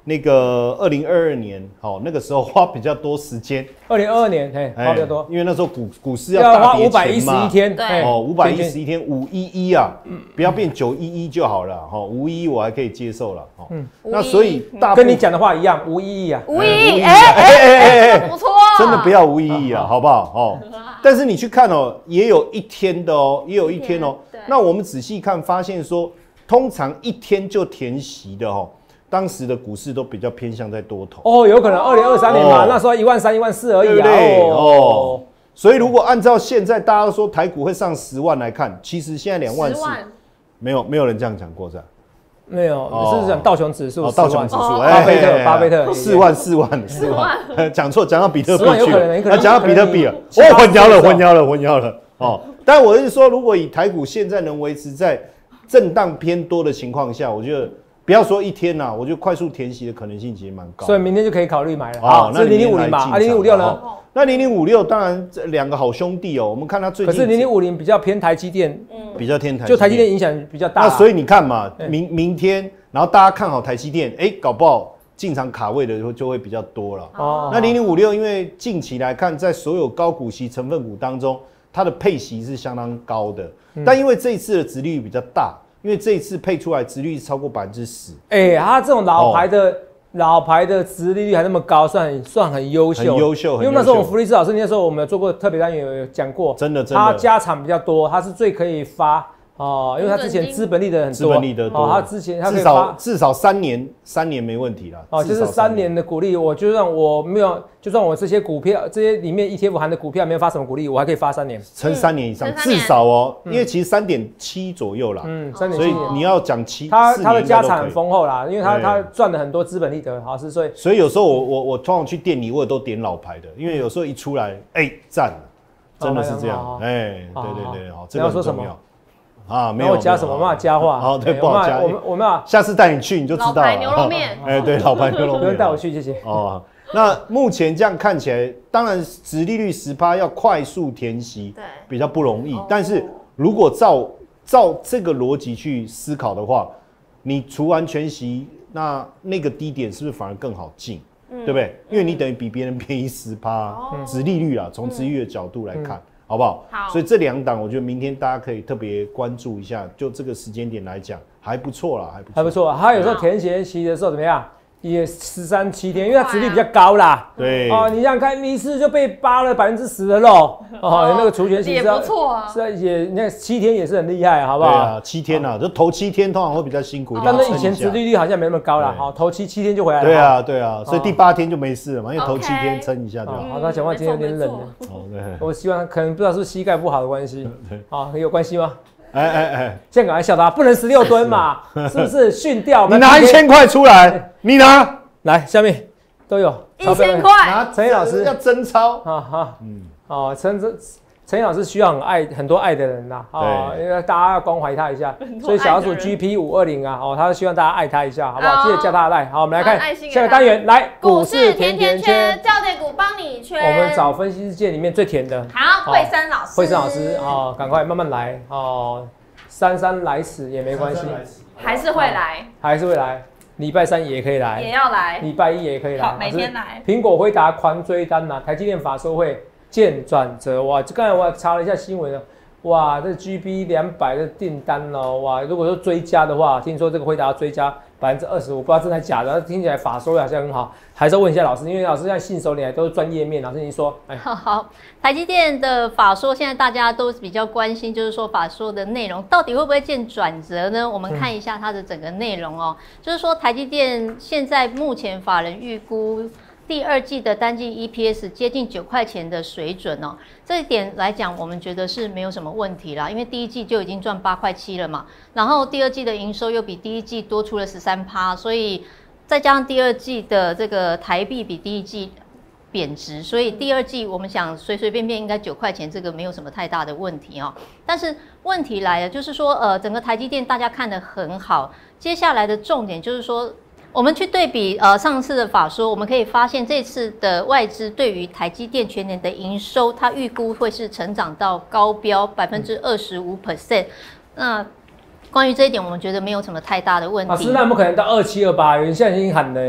那个二零二二年，好，那个时候花比较多时间。 二零二二年，嘿，花比较多， 因为那时候股股市要要花大跌五百一十一天， 对哦，五百一十一天，五一一啊，不要变九一一就好了，哈，五一一我还可以接受了，哈，嗯，那所以大跟你讲的话一样，无意义啊， 无意义， 哎哎哎哎， 不错， 真的不要无意义啊，好不好？哦，但是你去看哦，也有一天的哦，也有一天哦，那我们仔细看，发现说，通常一天就填息的哦。当时的股市都比较偏向在多头哦，有可能二零二三年嘛，那时候一万三、一万四而已啊。 对不对？哦，所以如果按照现在大家都说台股会上十万来看，其实现在两万四，没有没有人这样讲过是吧？ 没有，是讲道琼指数， 道琼指数， 巴菲特，巴菲特， 四万四万四万，讲错，讲到比特币去了， 那讲到比特币了，哦，混淆了，混淆了，混淆了。哦，但我是说，如果以台股现在能维持在震荡偏多的情况下，我觉得。不要说一天呐，我觉得快速填息的可能性其实蛮高， 所以明天就可以考虑买了。 好， 那零零五零吧，啊零零五六呢？ 那零零五六当然这两个好兄弟哦，我们看它最近， 可是零零五零比较偏台积电， 比较偏台， 就台积电影响比较大。 那所以你看嘛，明明天，然后大家看好台积电，哎，搞不好进场卡位的就会比较多了。哦，那零零五六因为近期来看，在所有高股息成分股当中，它的配息是相当高的，但因为这一次的殖利率比较大。因为这一次配出来殖利率超过百分之十， 哎，它这种老牌的、哦、老牌的殖利率还那么高，算很算很优秀， 很优秀。 因为那时候我们福利斯老师那时候我们有做过特别单元有讲过， 真的真的， 它家产比较多，它是最可以发。哦，因为他之前资本利的很多， 资本利的多， 哦，他之前他可以至少至少三年，三年没问题啦。 哦，就是三年的股利，我就算我没有，就算我这些股票这些里面 E T F 含的股票没有发什么股利，我还可以发三年， 撑三年以上，至少哦，因为其实三点七左右啦，嗯，三点七，所以你要讲七， 他他的家产很丰厚啦，因为他他赚了很多资本利得，好是所以， 所以有时候我我我通常去店里，我也都点老牌的，因为有时候一出来，哎，赞了，真的是这样，哎，对对对，好，这个很重要。啊，没有我加什么？我们要加话。 好，对，不好加。 我们我们要下次带你去你就知道了。老牌牛肉面。 哎，对，老牌牛肉面。 不用带我去，谢谢。 哦，那目前这样看起来，当然殖利率十趴要快速填息，对，比较不容易。但是如果照照这个逻辑去思考的话，你除完全息，那那个低点是不是反而更好进？对不对？因为你等于比别人便宜十趴，殖利率啊，从殖利率的角度来看。好不好？好，所以这两档，我觉得明天大家可以特别关注一下。就这个时间点来讲，还不错啦，还不错， 还不错。它有时候填息期的时候怎么样？也十三七天，因为它殖利率比较高啦。 对哦，你想想看，一次就被扒了百分之十的肉哦，那个除权息也不错啊， 是也那七天也是很厉害，好不好？ 对啊，七天啊，就头七天通常会比较辛苦一点。 但是以前殖利率好像没那么高啦，好，头七七天就回来了。 对啊，对啊，所以第八天就没事了嘛，因为头七天撑一下就好。 好，他讲话今天有点冷了。哦，对，我希望可能不知道是膝盖不好的关系，好，有关系吗？ 哎哎哎， 现在赶快笑他，不能十六吨嘛，是不是训掉？ 你拿一千块出来，你拿。 来，下面都有一千块。 陈毅老师要真钞啊哈，嗯，哦，陈陈陈毅老师需要很爱很多爱的人呐，哦，因为大家要关怀他一下，所以小老鼠 G P 五二零啊，哦，他希望大家爱他一下，好不好？记得加他的赖。好，我们来看下个单元，来股市甜甜圈，教练股帮你圈。 我们找分析世界里面最甜的， 好，惠珊老师， 惠珊老师，哦，赶快慢慢来，哦，姗姗来迟也没关系， 还是会来， 还是会来。礼拜三也可以来， 也要来。 礼拜一也可以来， 好，每天来。 苹果辉达狂追单呐、啊，台积电法说会见转折哇！刚才我查了一下新闻了，哇，这 G B 两百的订单哦，哇！如果说追加的话，听说这个辉达要追加百分之二十五，不知道真的假的，听起来法说会好像很好，还是要问一下老师，因为老师现在信手拈来都是专业面，老师您说，哎， 好好，台积电的法说现在大家都比较关心，就是说法说的内容到底会不会见转折呢？我们看一下它的整个内容哦，嗯、就是说台积电现在目前法人预估第二季的单季 E P S 接近九块钱的水准哦，这一点来讲，我们觉得是没有什么问题啦，因为第一季就已经赚八块七了嘛，然后第二季的营收又比第一季多出了十三趴，所以再加上第二季的这个台币比第一季贬值，所以第二季我们想随随便便应该九块钱，这个没有什么太大的问题哦。但是问题来了，就是说呃，整个台积电大家看得很好，接下来的重点就是说。我们去对比呃上次的法说，我们可以发现这次的外资对于台积电全年的营收，它预估会是成长到高标百分之二十五 percent。那关于这一点，我们觉得没有什么太大的问题。 老师，那我们可能到二七二八，有人现在已经喊了哎。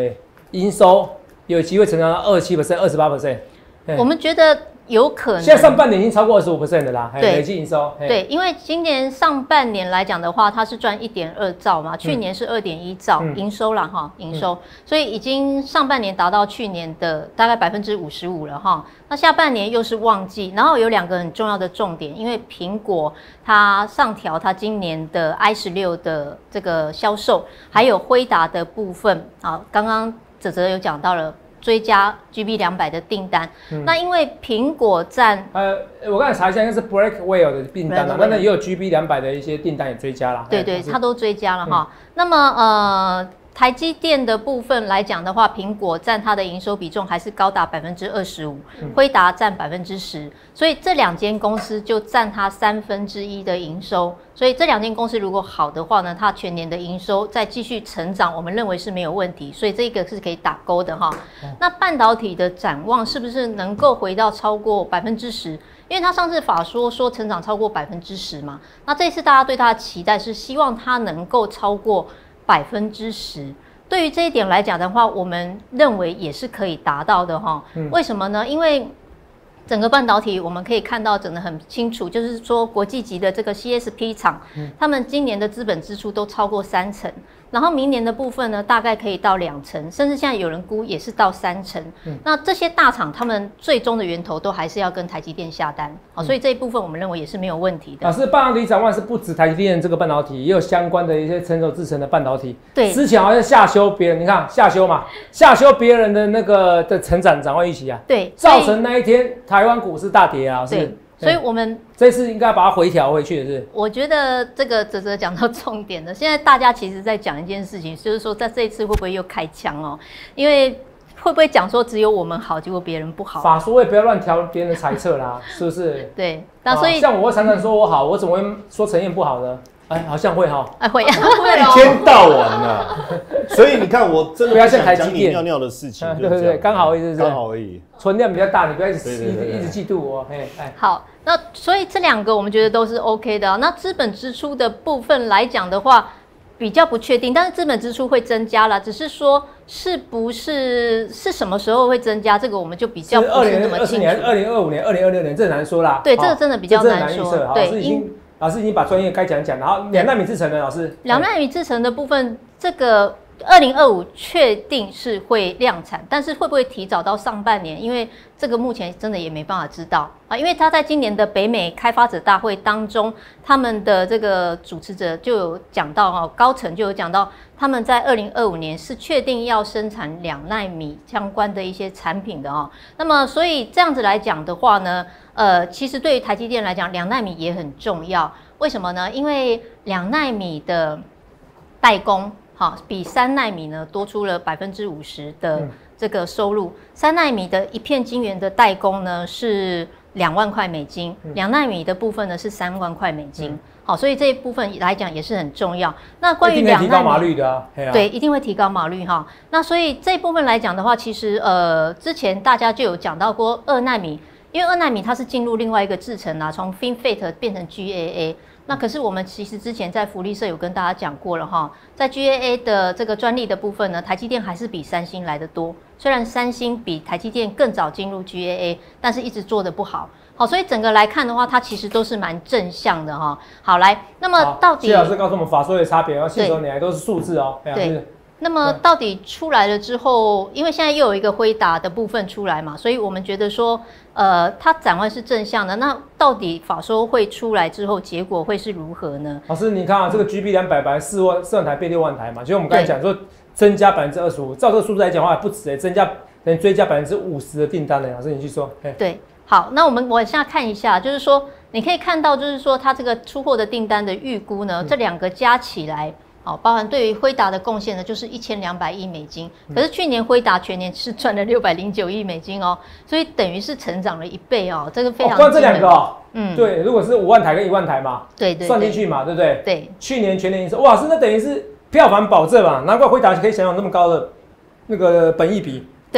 营收有机会成长到二十七 percent、二十八 percent。 我们觉得有可能。 现在上半年已经超过二十五 percent 的啦， 对， 累计营收。 对，因为今年上半年来讲的话，它是赚一点二兆嘛，去年是二点一兆营收啦哈，营收，嗯、所以已经上半年达到去年的大概百分之五十五了哈。那下半年又是旺季，然后有两个很重要的重点，因为苹果它上调它今年的 i 十六的这个销售，还有辉达的部分啊，刚刚哲哲有讲到了。追加 G B 两百的订单，嗯、那因为苹果占呃，我刚才查一下，应该是 Blackwell 的订单啦，那那也有 G B 两百的一些订单也追加啦。 对对，它都追加了哈。嗯、那么呃。台积电的部分来讲的话，苹果占它的营收比重还是高达百分之二十五，辉达占百分之十，所以这两间公司就占它三分之一的营收。所以这两间公司如果好的话呢，它全年的营收再继续成长，我们认为是没有问题。所以这个是可以打勾的哈。那半导体的展望是不是能够回到超过百分之十？因为它上次法说说成长超过百分之十嘛，那这次大家对它的期待是希望它能够超过百分之十，对于这一点来讲的话，我们认为也是可以达到的哈。嗯、为什么呢？因为整个半导体我们可以看到整得很清楚，就是说国际级的这个 C S P 厂，嗯、他们今年的资本支出都超过三成，然后明年的部分呢，大概可以到两成，甚至现在有人估也是到三成。嗯、那这些大厂他们最终的源头都还是要跟台积电下单，好、嗯，所以这一部分我们认为也是没有问题的。 老师，半导体展望是不止台积电这个半导体，也有相关的一些成熟制成的半导体。 对， 之前好像下修别人，你看下修嘛，下修别人的那个的成长展望预期啊， 对， 造成那一天台湾股市大跌啊，是。 对，所以我们这次应该把它回调回去的是。 我觉得这个哲哲讲到重点了。现在大家其实在讲一件事情，就是说在这一次会不会又开枪哦？因为会不会讲说只有我们好，结果别人不好？ 法说也不要乱调别人的猜测啦，是不是？ 对，那所以、 啊、像我会常常说我好，我怎么会说陈燕不好呢？哎，好像会哈， 哎会， 一天到晚啊。所以你看，我真的不要想讲你尿尿的事情， 对对对，刚好而已， 刚好而已。 存量比较大，你不要一直一直嫉妒我。哎， 好，那所以这两个我们觉得都是 OK 的、啊。那资本支出的部分来讲的话，比较不确定，但是资本支出会增加了，只是说是不是是什么时候会增加，这个我们就比较不是那么清楚。 二零二五年、二零二六年，这很难说啦。 对，这个真的比较难说。 对，已经。老师已经把专业该讲讲，然后两奈米制程的老师， 两奈米制程的部分，这个二零二五确定是会量产，但是会不会提早到上半年？因为这个目前真的也没办法知道啊，因为他在今年的北美开发者大会当中，他们的这个主持者就有讲到哈，高层就有讲到，他们在二零二五年是确定要生产两奈米相关的一些产品的哈。那么所以这样子来讲的话呢？呃，其实对于台积电来讲，两奈米也很重要。为什么呢？因为两奈米的代工，好，比三奈米呢多出了百分之五十的这个收入。三奈米的一片晶圆的代工呢是两万块美金，两奈米的部分呢是三万块美金。嗯、好，所以这一部分来讲也是很重要。那关于两奈米， 一定会提高码率的啊， 对，一定会提高码率哈。那所以这一部分来讲的话，其实呃，之前大家就有讲到过二奈米。因为二奈米它是进入另外一个制程啊，从 FinFET 变成 G A A。那可是我们其实之前在福利社有跟大家讲过了哈，在 G A A 的这个专利的部分呢，台积电还是比三星来得多。虽然三星比台积电更早进入 G A A， 但是一直做得不好。好，所以整个来看的话，它其实都是蛮正向的哈。好，来，那么到底谢老师告诉我们法说的差别，然后信手拈来都是数字哦。 对。那么到底出来了之后，因为现在又有一个辉达的部分出来嘛，所以我们觉得说，呃，它展望是正向的。那到底法说会出来之后，结果会是如何呢？ 老师，你看啊，这个 G B 两百本来四万四万台变六万台嘛，就我们刚才讲说增加百分之二十五，照这个数字来讲的话，还不止哎、欸，增加等于追加百分之五十的订单了。老师，你去说。 对，好，那我们往下看一下，就是说你可以看到，就是说它这个出货的订单的预估呢，这两个加起来。好，包含对于辉达的贡献呢，就是一千两百亿美金。可是去年辉达全年是赚了六百零九亿美金哦，所以等于是成长了一倍哦，这个非常。 光、哦、这两个哦，嗯，对，如果是五万台跟一万台嘛， 对 对, 对， 算进去嘛，对不对？ 对， 去年全年营收，哇，是那等于是票房保证嘛，难怪辉达可以享有那么高的那个本益比。 对。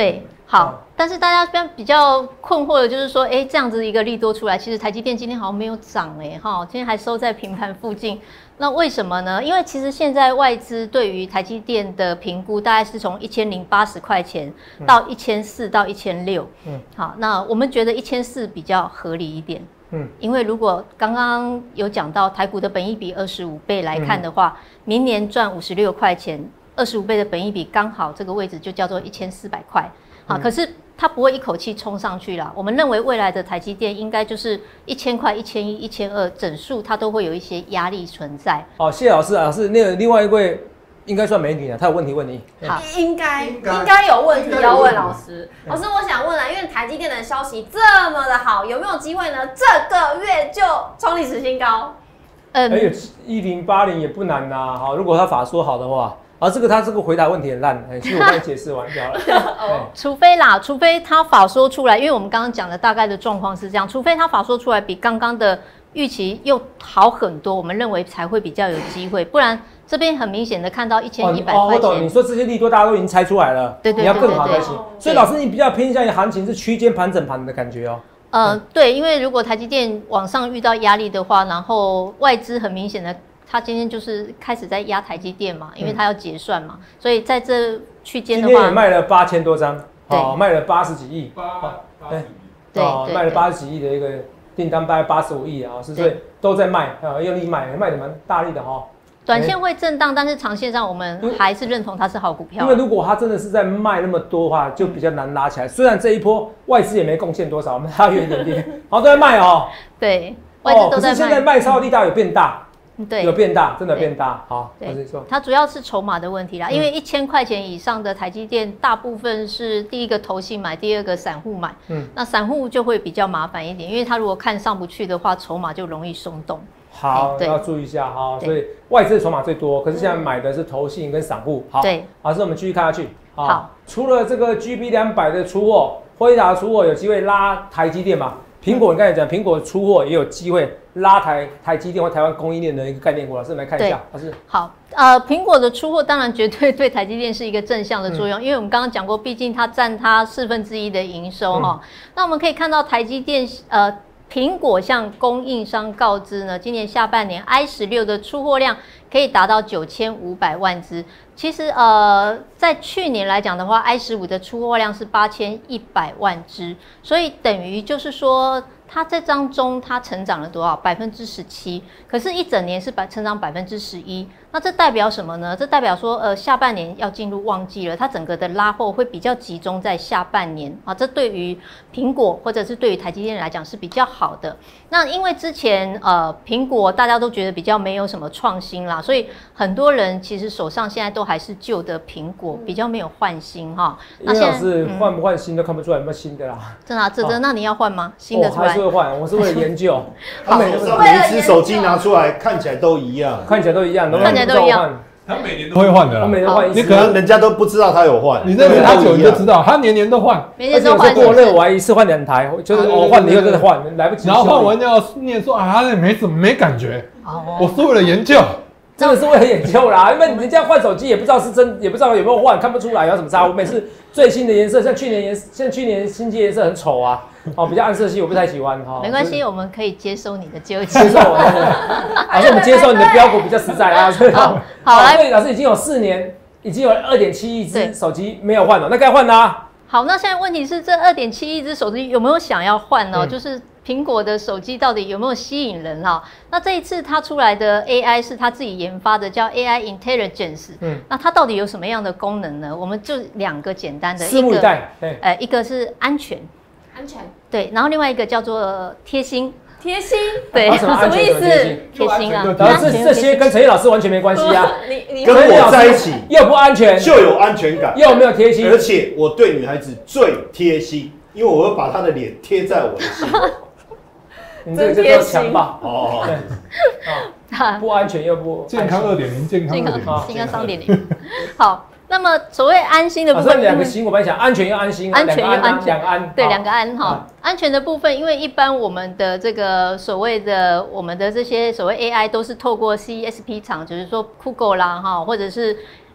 好，但是大家比较困惑的就是说，哎，这样子一个利多出来，其实台积电今天好像没有涨哎，哈，今天还收在平盘附近。那为什么呢？因为其实现在外资对于台积电的评估，大概是从一千零八十块钱到一千四到一千六。嗯，好，那我们觉得一千四比较合理一点。嗯，因为如果刚刚有讲到台股的本益比二十五倍来看的话，嗯、明年赚五十六块钱，二十五倍的本益比刚好这个位置就叫做一千四百块。好，可是它不会一口气冲上去啦。我们认为未来的台积电应该就是一千块、一千一、一千二整数，它都会有一些压力存在。 好，谢谢老师，老师那个另外一位应该算美女啊，她有问题问你。 好，应该应该有问题要问老师。老师，我想问啊，因为台积电的消息这么的好，有没有机会呢？这个月就创历史新高？ 嗯，哎，一零八零也不难呐。好，如果他法说好的话。啊，这个他这个回答问题很烂，哎，其实我帮你解释完就好了。 除非啦，除非他法说出来，因为我们刚刚讲的大概的状况是这样，除非他法说出来比刚刚的预期又好很多，我们认为才会比较有机会，不然这边很明显的看到一千一百块钱。哦，我懂， 你说这些利多大家都已经猜出来了， 对对对， 你要更好才行。所以老师，你比较偏向于行情是区间盘整盘的感觉哦。 呃，对，因为如果台积电往上遇到压力的话，然后外资很明显的。他今天就是开始在压台积电嘛，因为他要结算嘛，嗯、所以在这区间的话， 今天也卖了八千多张，哦，卖了八十几亿， 八八十亿， 对， 哦，卖了八十几亿的一个订单，大概八十五亿啊，是所以都在卖，啊，用力卖，卖的蛮大力的哈。 短线会震荡，但是长线上我们还是认同它是好股票。 因为如果它真的是在卖那么多的话，就比较难拉起来。虽然这一波外资也没贡献多少，我们拉远一点点，好，都在卖哦。 对，外资都在卖。 可是现在卖超的力道有变大。 对， 有变大，真的变大。好， 对，它主要是筹码的问题啦。嗯、因为一千块钱以上的台积电，大部分是第一个投信买，第二个散户买。嗯，那散户就会比较麻烦一点，因为他如果看上不去的话，筹码就容易松动。 好，要注意一下哈。所以外资筹码最多，可是现在买的是投信跟散户。好， 对， 老师，我们继续看下去。 好， 除了这个 G B 两百的出货，辉达出货有机会拉台积电嘛？苹果，你刚才讲苹果出货也有机会拉台台积电或台湾供应链的一个概念股，老师来看一下。老师， 好，呃，苹果的出货当然绝对对台积电是一个正向的作用，嗯、因为我们刚刚讲过，毕竟它占它四分之一的营收哈。嗯、那我们可以看到台积电呃。苹果向供应商告知呢，今年下半年 i 十六 的出货量可以达到九千五百万只。其实呃，在去年来讲的话 ，i 十五 的出货量是八千一百万只，所以等于就是说，它这当中它成长了多少？百分之十七，可是一整年是百成长百分之十一。那这代表什么呢？这代表说，呃，下半年要进入旺季了，它整个的拉货会比较集中在下半年啊。这对于苹果或者是对于台积电来讲是比较好的。那因为之前呃，苹果大家都觉得比较没有什么创新啦，所以很多人其实手上现在都还是旧的苹果，比较没有换新哈。 那现在是换不换新都看不出来有没有新的啦。 真的、啊，这这，那你要换吗？新的出来？ 我还是会换，我是为了研究。 他每每一只手机拿出来看起来都一样， 看起来都一样， 看起来都一样。 他每年都会换的啦， 他每年换一次， 你可能人家都不知道他有换， 你认识他久你就知道，他年年都换， 年年都换。 过热我还一次换两台，就是我换了以后再换，来不及。 然后换完要念说啊，他没怎么没感觉，我是为了研究。 真的是为了研究啦，因为你这样换手机也不知道是真，也不知道有没有换，看不出来有什么差。我每次最新的颜色，像去年颜，像去年新机颜色很丑啊，哦，比较暗色系，我不太喜欢哈。 没关系，我们可以接收你的纠结。 接受我的，老师，我们接受你的标股比较实在啊。好， 好，来， 所以老师已经有四年，已经有二点七亿只手机没有换了，那该换啦。 好，那现在问题是这二点七亿只手机有没有想要换呢？嗯、就是苹果的手机到底有没有吸引人哈？那这一次它出来的 A I 是它自己研发的，叫 A I Intelligence。嗯，那它到底有什么样的功能呢？我们就两个简单的， 拭目以待。 呃，一个是安全， 安全， 对，然后另外一个叫做贴心。 贴心， 对， 什么意思？贴心啊！ 然后这这些跟陈毅老师完全没关系啊。 你你跟我在一起又不安全， 就有安全感， 又没有贴心， 而且我对女孩子最贴心，因为我会把她的脸贴在我的心。 你这个就叫强暴哦， 对，不安全又不健康二点零，健康二点零， 健康三点零。好。那么所谓安心的部分， 两个心，我本来想安全又安心， 安全又安全， 两安， 对，两个安哈。安全的部分，因为一般我们的这个所谓的我们的这些所谓 A I 都是透过 C S P 厂，就是说 Google 啦哈，或者是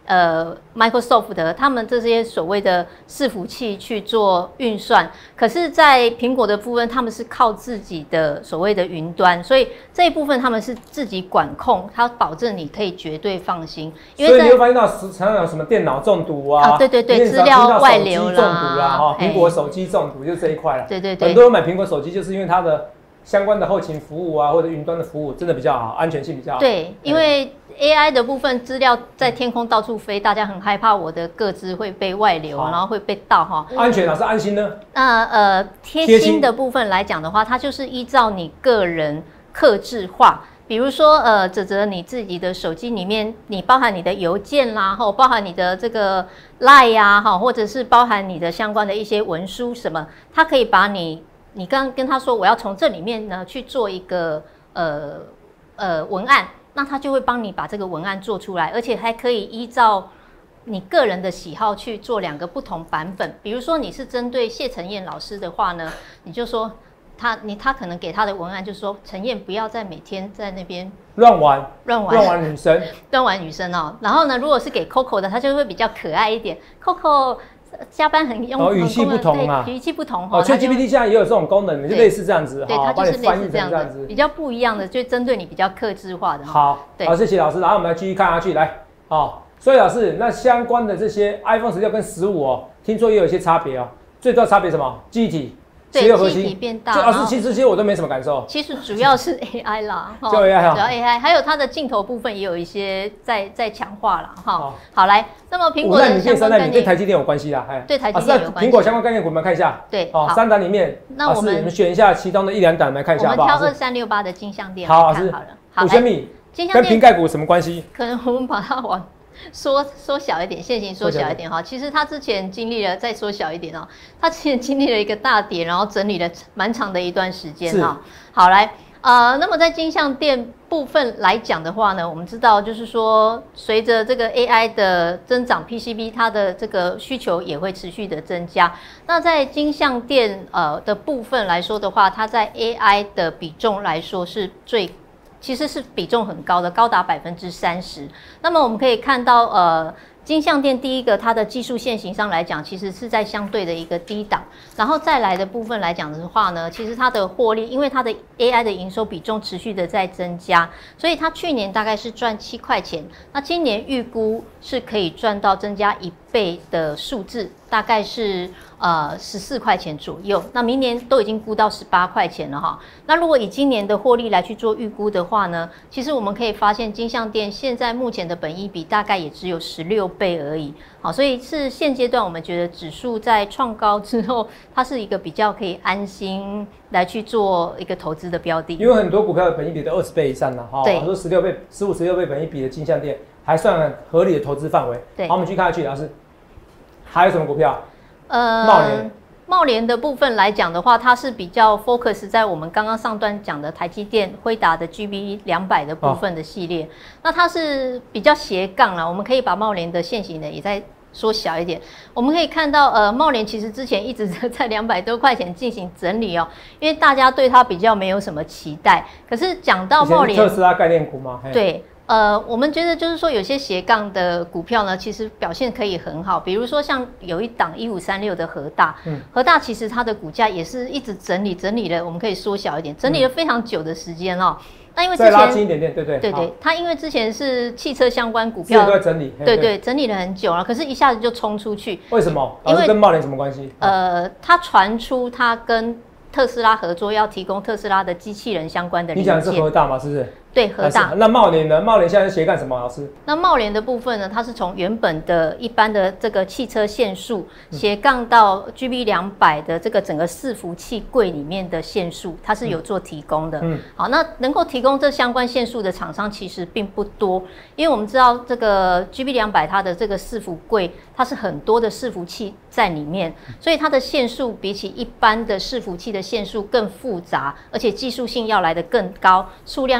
呃 Microsoft 的他们这些所谓的伺服器去做运算，可是，在苹果的部分，他们是靠自己的所谓的云端，所以这一部分他们是自己管控，它保证你可以绝对放心。因为所以你会发现到常常有什么电脑中毒啊， 啊对对对，资料外流啦， 中毒啦，哈，苹果手机中毒就是这一块了。 对对对， 很多人买苹果手机就是因为它的相关的后勤服务啊，或者云端的服务真的比较好，安全性比较好。 对，因为 A I 的部分资料在天空到处飞，大家很害怕我的个资会被外流，然后会被盗哈。 安全啊，是安心呢？ 那呃，贴心的部分来讲的话，它就是依照你个人客制化。比如说，呃，泽泽你自己的手机里面，你包含你的邮件啦，哈，包含你的这个 Line 呀，哈，或者是包含你的相关的一些文书什么，它可以把你，你刚刚跟他说我要从这里面呢去做一个呃呃文案。那他就会帮你把这个文案做出来，而且还可以依照你个人的喜好去做两个不同版本。比如说你是针对谢承彦老师的话呢，你就说他你他可能给他的文案就是说，承彦不要再每天在那边乱玩乱玩乱玩女生乱玩女生哦。然后呢，如果是给 Coco 的，他就会比较可爱一点。Coco 加班很用， 哦，语气不同啊， 语气不同哦。ChatGPT 现在也有这种功能，就类似这样子， 对，它就是类似这样子， 子，比较不一样的，就针对你比较客制化的。 好，好，谢谢老师。然后我们来继续看下去，来，好，所以老师，那相关的这些 iPhone 十六跟十五哦，听说也有一些差别哦。最主要差别什么？记忆体。 对，记忆体变大。 老师，其实这些我都没什么感受。 其实主要是 A I 啦， 就 A I 哈， 主要 A I， 还有它的镜头部分也有一些在在强化啦，哈。好，来，那么苹果的相关概念， 对台积电有关系啦， 对台积电有关系。 苹果相关概念股我们看一下， 对， 好，三档里面， 那我们选一下其中的一两档来看一下，好不好？ 我们挑二三六八的金像电， 好， 看好了。好， 五千米跟瓶盖股什么关系？ 可能我们把它往缩缩小一点，线型缩小一点哈。其实它之前经历了，再缩小一点哦。它之前经历了一个大跌，然后整理了蛮长的一段时间哈。好，来，呃，那么在金像电部分来讲的话呢，我们知道就是说，随着这个 A I 的增长 ，P C B 它的这个需求也会持续的增加。那在金像电呃的部分来说的话，它在 A I 的比重来说是最。其实是比重很高的，高达百分之三十。那么我们可以看到，呃，金像电第一个它的技术线型上来讲，其实是在相对的一个低档。然后再来的部分来讲的话呢，其实它的获利，因为它的 A I 的营收比重持续的在增加，所以它去年大概是赚七块钱，那今年预估是可以赚到增加一倍的数字，大概是呃十四块钱左右。那明年都已经估到十八块钱了哈。那如果以今年的获利来去做预估的话呢，其实我们可以发现金像电现在目前的本益比大概也只有十六倍而已。好，所以是现阶段我们觉得指数在创高之后，它是一个比较可以安心来去做一个投资的标的。 因为很多股票的本益比都二十倍以上了哈， 对， 说十六倍、十五、十六倍本益比的金像电还算很合理的投资范围。 对， 好，我们去看下去，老师还有什么股票？ 呃， 茂联。 茂联的部分来讲的话，它是比较 focus 在我们刚刚上段讲的台积电、辉达的 G B 两百的部分的系列。哦、那它是比较斜杠啦，我们可以把茂联的线型呢也再缩小一点。我们可以看到，呃，茂联其实之前一直在两百多块钱进行整理哦，因为大家对它比较没有什么期待。可是讲到茂联， 特斯拉概念股嘛， 对。呃，我们觉得就是说，有些斜杠的股票呢，其实表现可以很好。比如说，像有一档一五三六的和大，嗯，和大其实它的股价也是一直整理，整理了，我们可以缩小一点，整理了非常久的时间哦。嗯、那因为之前再拉近一点点，对对对对，它因为之前是汽车相关股票都在整理， 对对，整理了很久了，可是一下子就冲出去。 为什么？因为跟茂联什么关系？ 呃，它传出它跟特斯拉合作，要提供特斯拉的机器人相关的零件。 你讲的是和大吗？是不是？ 对，和大。 那茂联呢？茂联现在是斜干什么？老师？ 那茂联的部分呢？它是从原本的一般的这个汽车线束斜杠到 G B 两百的这个整个伺服器柜里面的线束，它是有做提供的。嗯，好，那能够提供这相关线束的厂商其实并不多，因为我们知道这个 G B 两百它的这个伺服柜，它是很多的伺服器在里面，所以它的线束比起一般的伺服器的线束更复杂，而且技术性要来得更高，数量要来得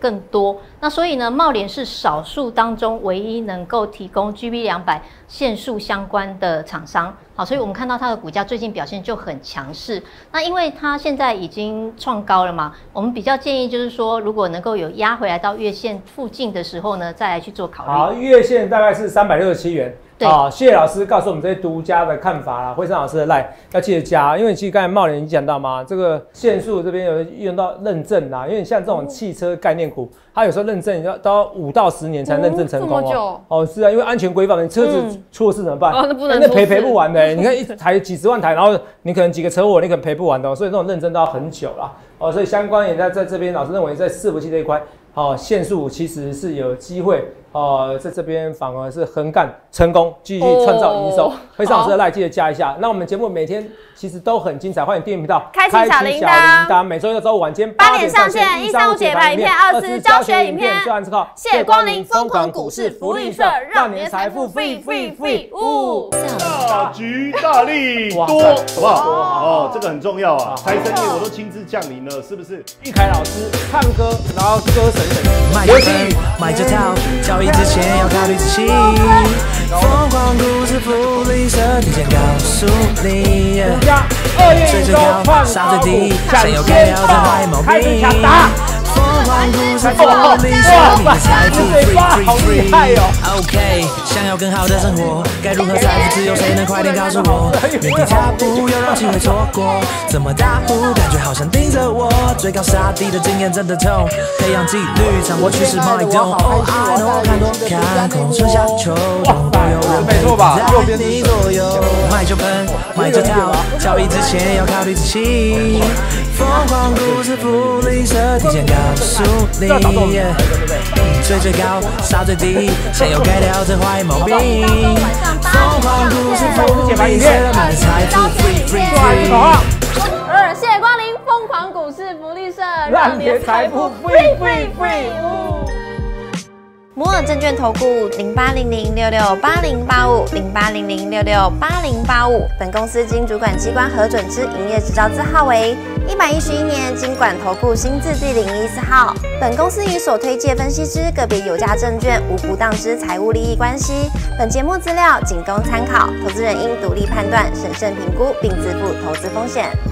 更多。那所以呢，茂联是少数当中唯一能够提供 G B 两百线束相关的厂商。好，所以我们看到它的股价最近表现就很强势。那因为它现在已经创高了嘛，我们比较建议就是说，如果能够有压回来到月线附近的时候呢，再来去做考虑。 好，月线大概是三百六十七元。好，谢谢老师告诉我们这些独家的看法啦。惠珊老师的 LINE 要记得加，因为其实刚才茂联已经讲到嘛，这个线束这边有用到认证啦，因为像这种汽车概念股，它有时候认证要到五到十年才认证成功哦。 嗯、这么久哦，是啊，因为安全规范，你车子出事怎么办？ 哦，那不能那赔赔不完的、欸。你看一台几十万台，然后你可能几个车祸，你可能赔不完的、哦，所以这种认证都要很久啦。哦，所以相关也在在这边，老师认为在伺服器这一块，哦，线束其实是有机会。哦，在这边反而是横干成功，继续创造营收。惠珊老师的 LINE 记得加一下。那我们节目每天其实都很精彩，欢迎订阅频道， 开启小铃铛。 每周一到周五晚间八点上线，一三五解盘影片，二四教学影片。谢谢光临疯狂股市福利社，让你的财富 free free free。呜， 大吉大利多，好不好？哦，这个很重要啊！财神爷我都亲自降临了，是不是？ 玉凯老师唱歌，然后歌神神， 买这份，买这套，交易之前要考虑仔细。疯狂股市福利社提前告诉你，最最高，杀最低，想要改掉这坏毛病。疯狂股市福利社，你的财富 free free free。OK， 想要更好的生活，该如何财富自由？谁能快点告诉我？原地踏步，又让机会错过。怎么打呼？感觉好像盯着我。最高杀低的经验真的痛，培养纪律，掌握趋势脉动。Oh I know， 看多看空，春夏秋冬都有人陪在你左右。买就喷，买就套，交易之前要考虑仔细。疯狂股市福利社提前告诉你，最最高，杀最低，想要改掉这坏毛病。疯狂股市福利社，让你的财富 free free free。 二，谢谢光临疯狂股市福利社，让你的财富 free free free。摩尔证券投顾零八零零六六八零八五零八零零六六八零八五，本公司经主管机关核准之营业执照字号为一百一十一年金管投顾新字第零一四号。本公司与所推介分析之个别有价证券无不当之财务利益关系。本节目资料仅供参考，投资人应独立判断、审慎评估并自负投资风险。